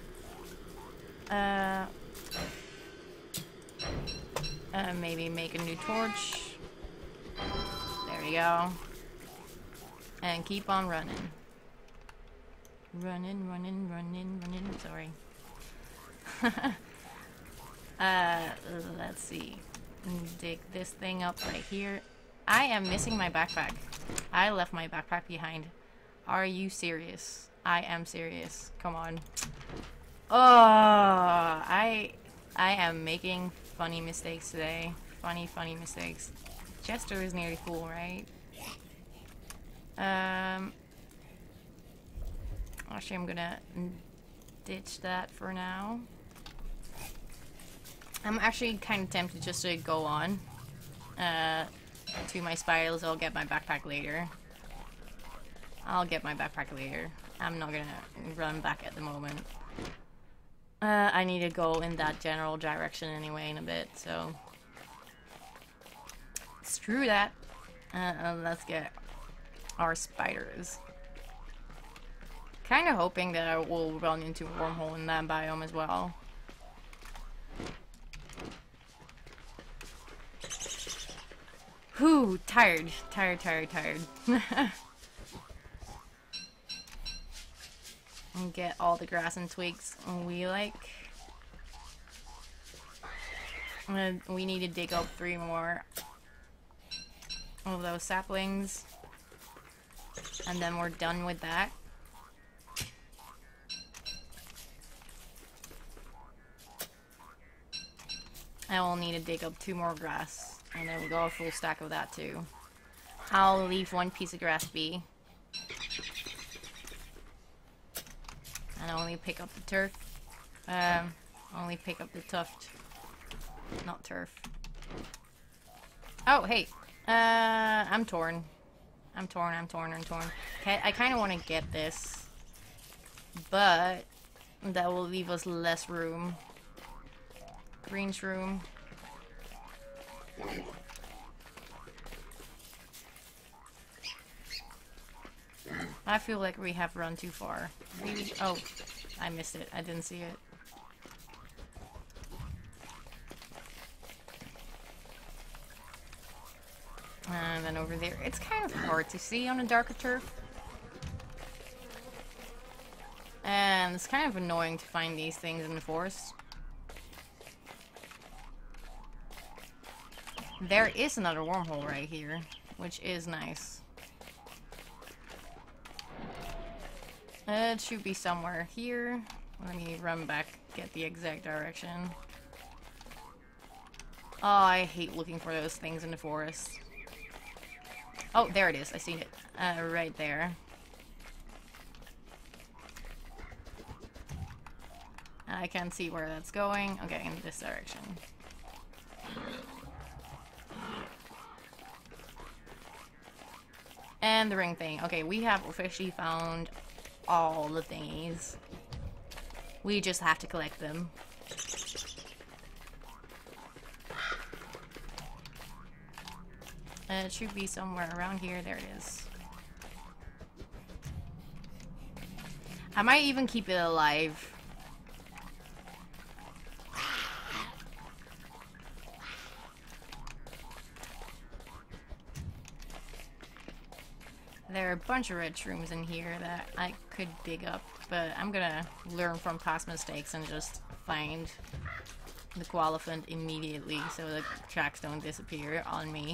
A: Uh, uh, maybe make a new torch. There we go. And keep on running. Running, running, running, running. Sorry. uh, let's see. Dig this thing up right here. I am missing my backpack. I left my backpack behind. Are you serious? I am serious. Come on. Oh, I, I am making funny mistakes today. Funny, funny mistakes. Chester is nearly full, right? Um, actually, I'm gonna ditch that for now. I'm actually kind of tempted just to go on uh, to my spirals. I'll get my backpack later. I'll get my backpack later. I'm not gonna run back at the moment. Uh, I need to go in that general direction anyway in a bit, so screw that. Uh, uh, let's get our spiders. Kind of hoping that I will run into a wormhole in that biome as well. Whew, tired, tired, tired, tired. And get all the grass and twigs we like. And we need to dig up three more of those saplings. And then we're done with that. I will need to dig up two more grass. And then we'll go a full stack of that too. I'll leave one piece of grass be. And only pick up the turf. Um, only pick up the tuft. Not turf. Oh, hey. Uh, I'm torn. I'm torn, I'm torn, I'm torn. Okay, I kind of want to get this. But that will leave us less room. Green shroom. I feel like we have run too far. Maybe. Oh, I missed it. I didn't see it. And then over there, it's kind of hard to see on a darker turf. And it's kind of annoying to find these things in the forest. There is another wormhole right here, which is nice. Uh, it should be somewhere here. Let me run back, get the exact direction. Oh, I hate looking for those things in the forest. Oh, there it is. I seen it. Uh, right there. I can't see where that's going. Okay, in this direction. And the ring thing. Okay, we have officially found all the thingies. We just have to collect them. Uh, it should be somewhere around here. There it is. I might even keep it alive. There are a bunch of red shrooms in here that I could dig up, but I'm gonna learn from past mistakes and just find the Koalefant immediately so the tracks don't disappear on me.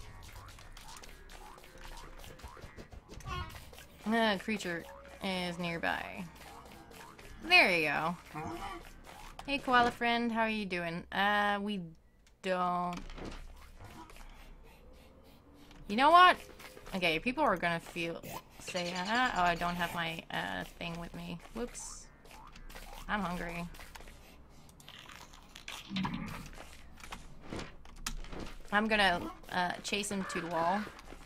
A: The creature is nearby. There you go. Hey koala friend, how are you doing? Uh, we don't... You know what? Okay, people are gonna feel... Say, uh, oh, I don't have my uh, thing with me. Whoops. I'm hungry. I'm gonna uh, chase him to the wall.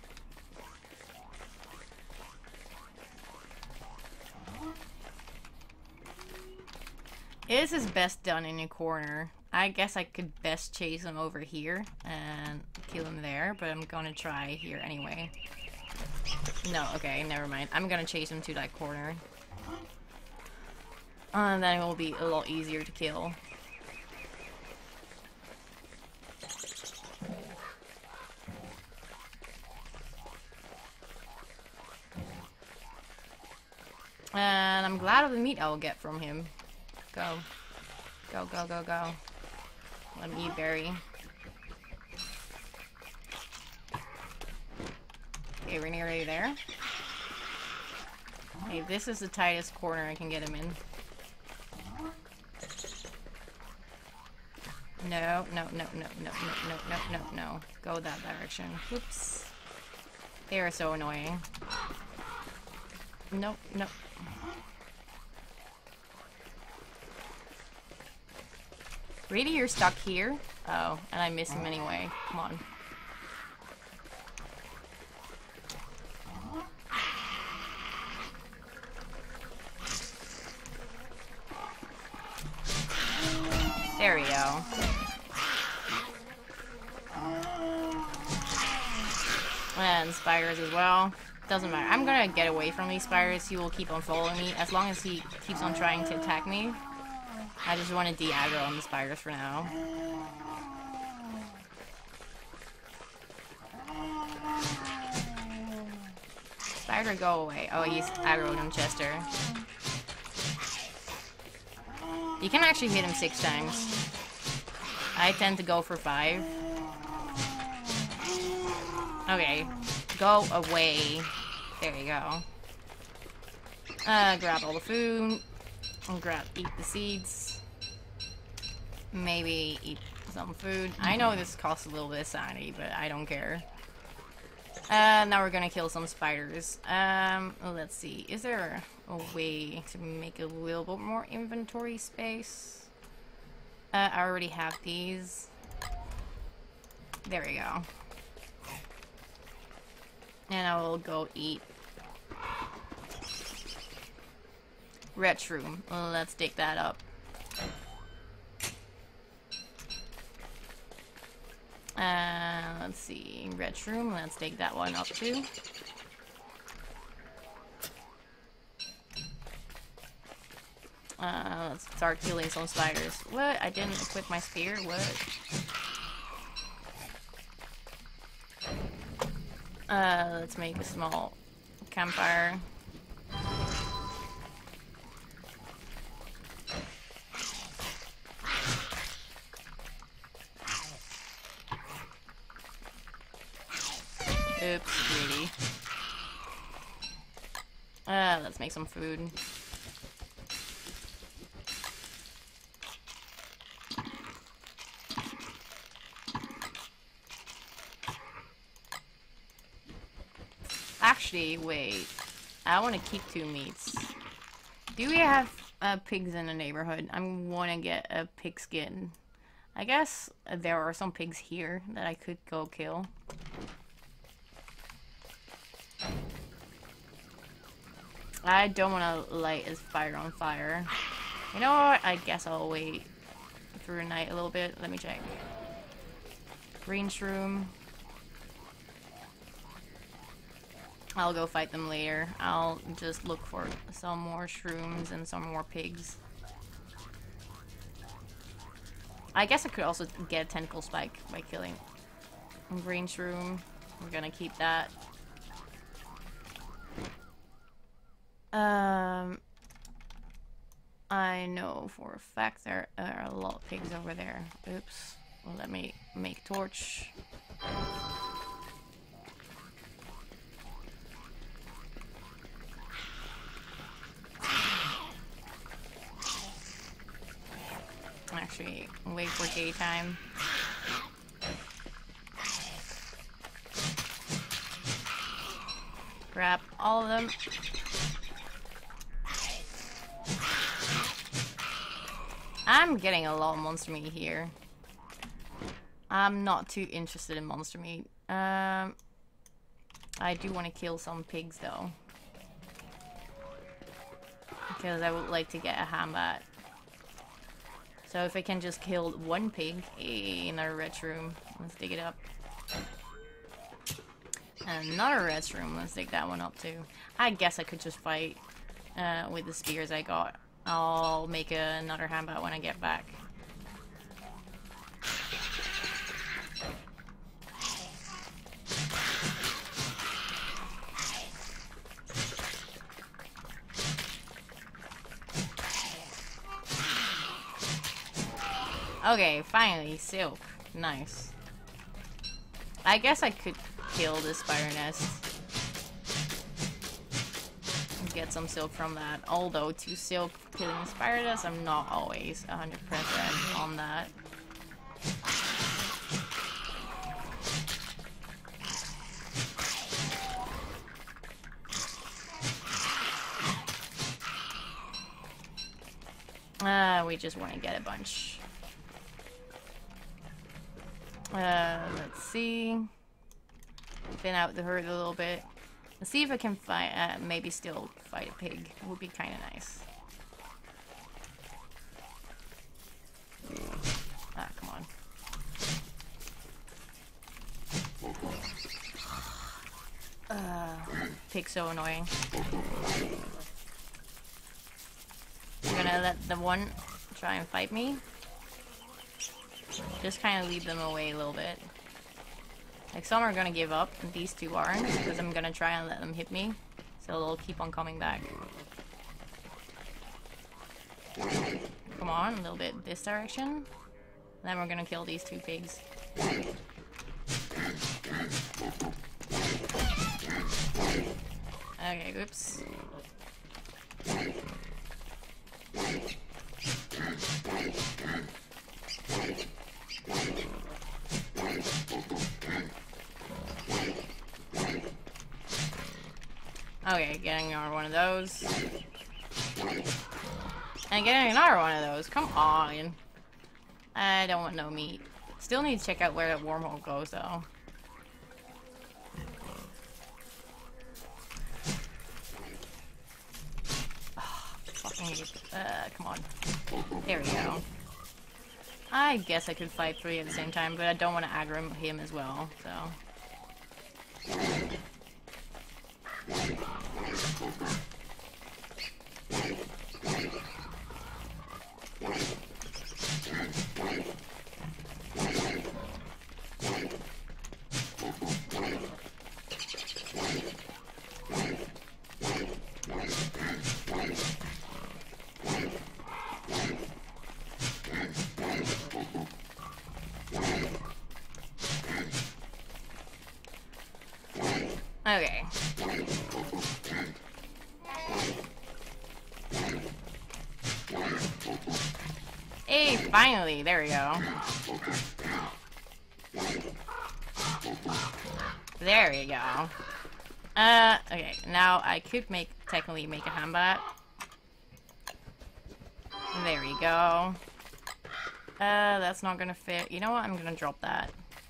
A: This is best done in a corner. I guess I could best chase him over here and kill him there, but I'm gonna try here anyway. No, okay, never mind. I'm gonna chase him to that corner. And then it will be a lot easier to kill. And I'm glad of the meat I'll get from him. Go. Go, go, go, go. Let me eat berry. Okay, we're nearly there. Okay, this is the tightest corner I can get him in. No, no, no, no, no, no, no, no, no, no. Go that direction. Oops. They are so annoying. Nope, nope. Really, you're stuck here? Oh, and I miss him anyway. Come on. There we go. And spiders as well. Doesn't matter. I'm gonna get away from these spiders. He will keep on following me as long as he keeps on trying to attack me. I just want to de-aggro on the spiders for now. Spider, go away. Oh, he's aggroed on Chester. You can actually hit him six times. I tend to go for five. Okay. Go away. There you go. Uh, grab all the food. And grab, eat the seeds. Maybe eat some food. I know this costs a little bit of sanity, but I don't care. Uh, now we're gonna kill some spiders. Um, let's see. Is there a way to make a little bit more inventory space? Uh, I already have these. There we go. And I will go eat red shroom. Let's dig that up. Uh, let's see. Red shroom. Let's dig that one up too. Uh, let's start killing some spiders. What? I didn't equip my spear? What? Uh, let's make a small campfire. Oops, greedy. Uh, let's make some food. Actually, wait. I want to keep two meats. Do we have uh, pigs in the neighborhood? I want to get a pig skin. I guess there are some pigs here that I could go kill. I don't want to light his fire on fire. You know what? I guess I'll wait through the night a little bit. Let me check. Green shroom. I'll go fight them later. I'll just look for some more shrooms and some more pigs. I guess I could also get a tentacle spike by killing green shroom. We're gonna keep that. Um, I know for a fact there are a lot of pigs over there. Oops. Well, let me make torch. Actually, wait for daytime. Grab all of them. I'm getting a lot of monster meat here. I'm not too interested in monster meat. Um, I do want to kill some pigs though, because I would like to get a hambat. So if I can just kill one pig in our red room, let's dig it up. Another red room, let's dig that one up too. I guess I could just fight uh, with the spears I got. I'll make a, another hambat when I get back. Okay, finally, silk. Nice. I guess I could kill this spider nest. Get some silk from that. Although, to silk killing a spider nest, I'm not always one hundred percent on that. Uh, we just want to get a bunch. Uh, let's see. Thin out the herd a little bit. Let's see if I can fight, uh, maybe still fight a pig. It would be kind of nice. Ah, come on. Uh, pig's so annoying. I'm gonna let the one try and fight me. Just kind of leave them away a little bit. Like, some are gonna give up, and these two aren't, because I'm gonna try and let them hit me. So they'll keep on coming back. Come on, a little bit this direction. And then we're gonna kill these two pigs. Okay, oops. Okay, getting another one of those. And getting another one of those. Come on. I don't want no meat. Still need to check out where that wormhole goes, though. Oh, fucking uh, come on. There we go. I guess I could fight three at the same time, but I don't want to aggro him as well, so... Okay. Hey, finally, there we go. There we go. Uh, okay, now I could make, technically make a handbat. There we go. Uh, that's not gonna fit. You know what? I'm gonna drop that.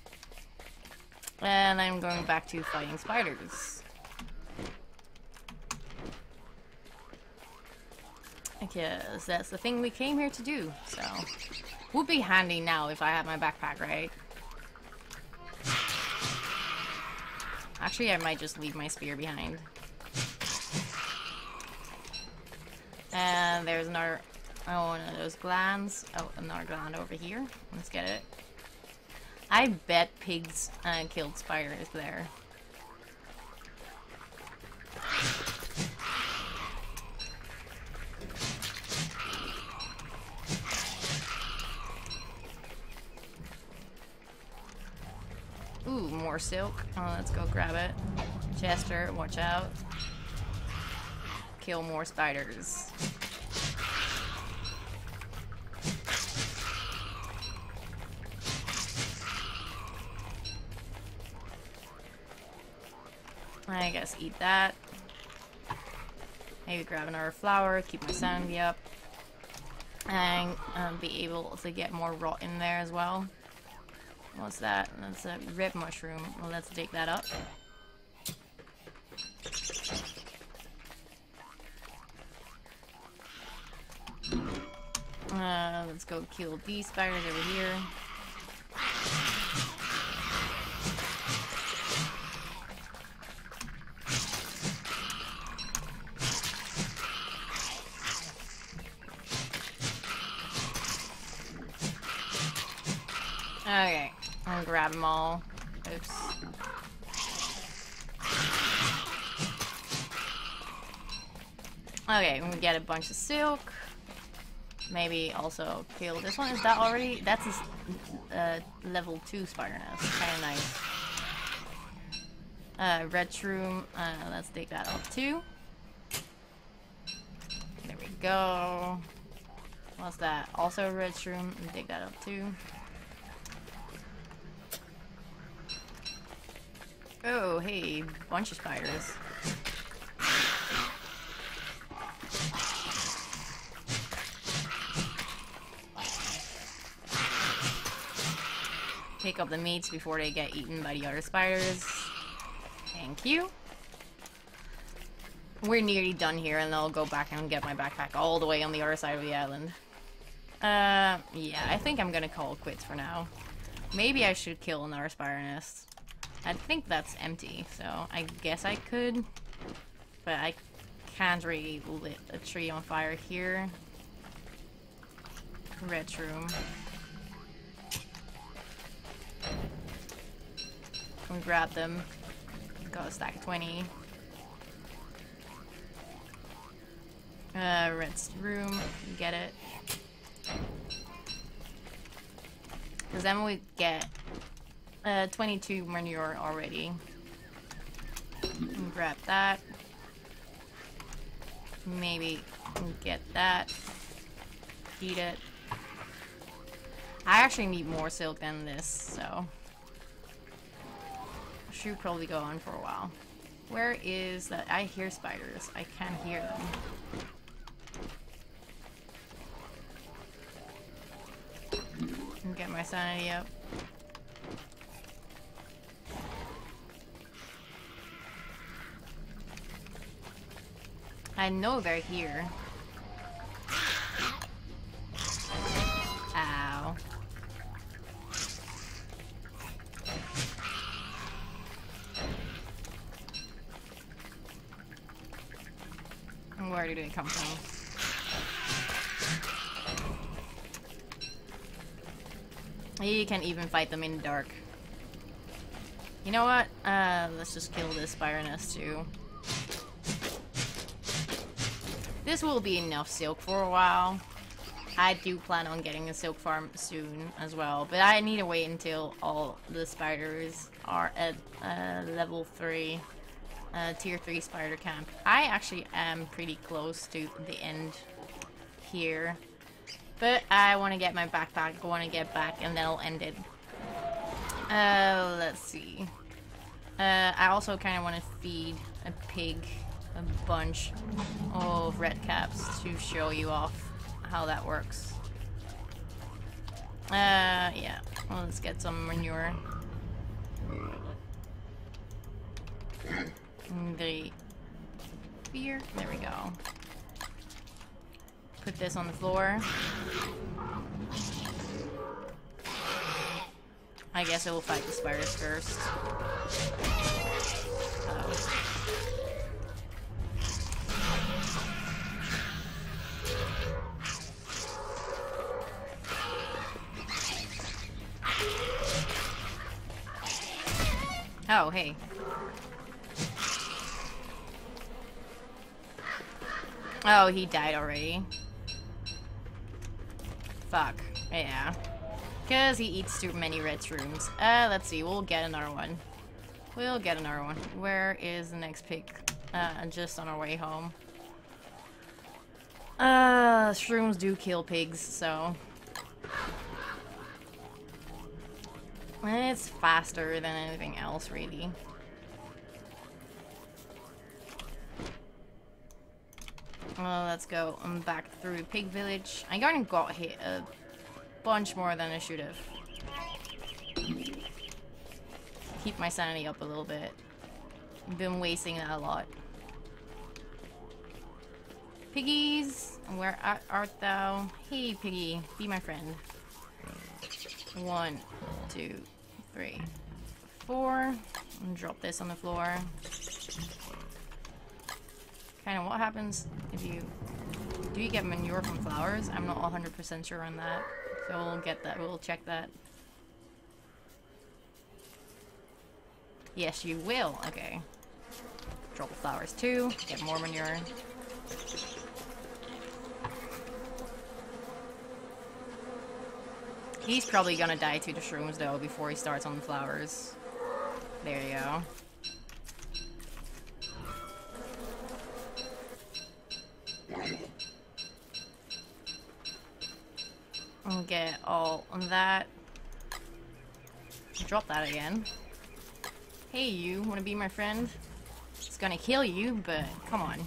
A: And I'm going back to fighting spiders. Because that's the thing we came here to do, so. Would be handy now if I had my backpack, right? Actually, I might just leave my spear behind. And there's another, oh, one of those glands. Oh, another gland over here. Let's get it. I bet pigs uh, killed spiders there. Ooh, more silk. Oh, let's go grab it. Chester, watch out. Kill more spiders. I guess eat that. Maybe grab another flower, keep my sanity up. And um, be able to get more rot in there as well. What's that? That's a rib mushroom. Well, let's dig that up. Uh, let's go kill these spiders over here. Okay, I'll grab them all. Oops. Okay, we get a bunch of silk. Maybe also kill this one. Is that already? That's a uh, level two spider nest. Kind of nice. Uh, red shroom. Uh, let's take that up too. There we go. What's that? Also a red shroom. Take that up too. Oh, hey, bunch of spiders. Pick up the meats before they get eaten by the other spiders. Thank you. We're nearly done here, and I'll go back and get my backpack all the way on the other side of the island. Uh, yeah, I think I'm gonna call it quits for now. Maybe I should kill another spider nest. I think that's empty, so I guess I could. But I can't really lit a tree on fire here. Red shroom. Can we grab them? Got a stack of twenty. Uh, red room, get it. Because then we get uh, twenty-two manure already. Grab that. Maybe get that. Eat it. I actually need more silk than this, so I should probably go on for a while. Where is that? I hear spiders. I can't hear them. Get my sanity up. I know they're here. Ow. Where did it come from? You can even fight them in the dark. You know what? Uh, let's just kill this spider nest too. This will be enough silk for a while. I do plan on getting a silk farm soon as well, but I need to wait until all the spiders are at uh, level three uh, tier three spider camp. I actually am pretty close to the end here. But I want to get my backpack, I want to get back, and then I'll end it. Uh, let's see. Uh, I also kind of want to feed a pig a bunch of red caps to show you off how that works. Uh, yeah. Well, let's get some manure. Three. Here. There we go. Put this on the floor. I guess it will fight the spiders first. Oh, hey. Oh, he died already. Fuck. Yeah. Because he eats too many red shrooms. Uh, let's see. We'll get another one. We'll get another one. Where is the next pig? Uh, just on our way home. Uh, shrooms do kill pigs, so... It's faster than anything else, really. Well, let's go um, back through the pig village. I kind of got hit a bunch more than I should have. Keep my sanity up a little bit. I've been wasting that a lot. Piggies, where art, art thou? Hey, piggy, be my friend. One, two, three, four. And drop this on the floor. Kind of what happens if you... Do you get manure from flowers? I'm not one hundred percent sure on that. So we'll get that. We'll check that. Yes, you will. Okay. Drop the flowers too. Get more manure. He's probably gonna die to the shrooms though before he starts on the flowers. There you go. I'll get all on that. Drop that again. Hey, you wanna be my friend? It's gonna kill you, but come on.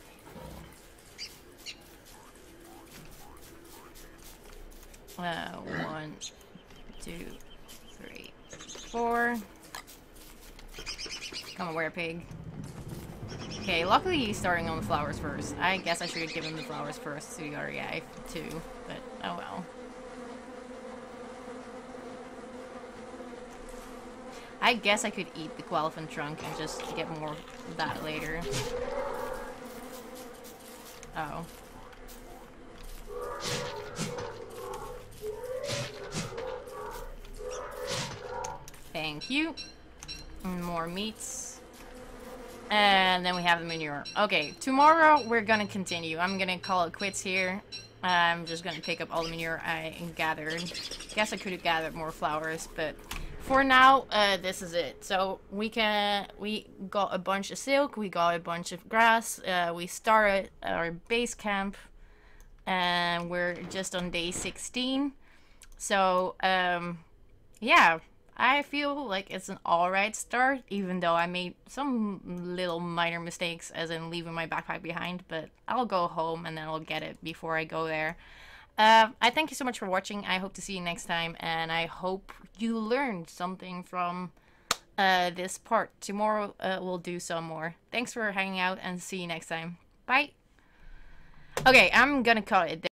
A: Uh, one, two, three, four. Come on, were pig. Okay, luckily he's starting on the flowers first. I guess I should have given him the flowers first to the other guy, too. But, oh well. I guess I could eat the Qualiphant trunk and just get more of that later. Oh. Thank you. And more meats. And then we have the manure. Okay, tomorrow we're gonna continue. I'm gonna call it quits here. I'm just gonna pick up all the manure I gathered. Guess I could have gathered more flowers, but for now, uh, this is it. So we can, we got a bunch of silk, we got a bunch of grass, uh, we started our base camp, and we're just on day sixteen. So, um, yeah. I feel like it's an alright start, even though I made some little minor mistakes, as in leaving my backpack behind, but I'll go home and then I'll get it before I go there. Uh, I thank you so much for watching. I hope to see you next time, and I hope you learned something from uh, this part. Tomorrow uh, we'll do some more. Thanks for hanging out, and see you next time. Bye! Okay, I'm gonna cut it there.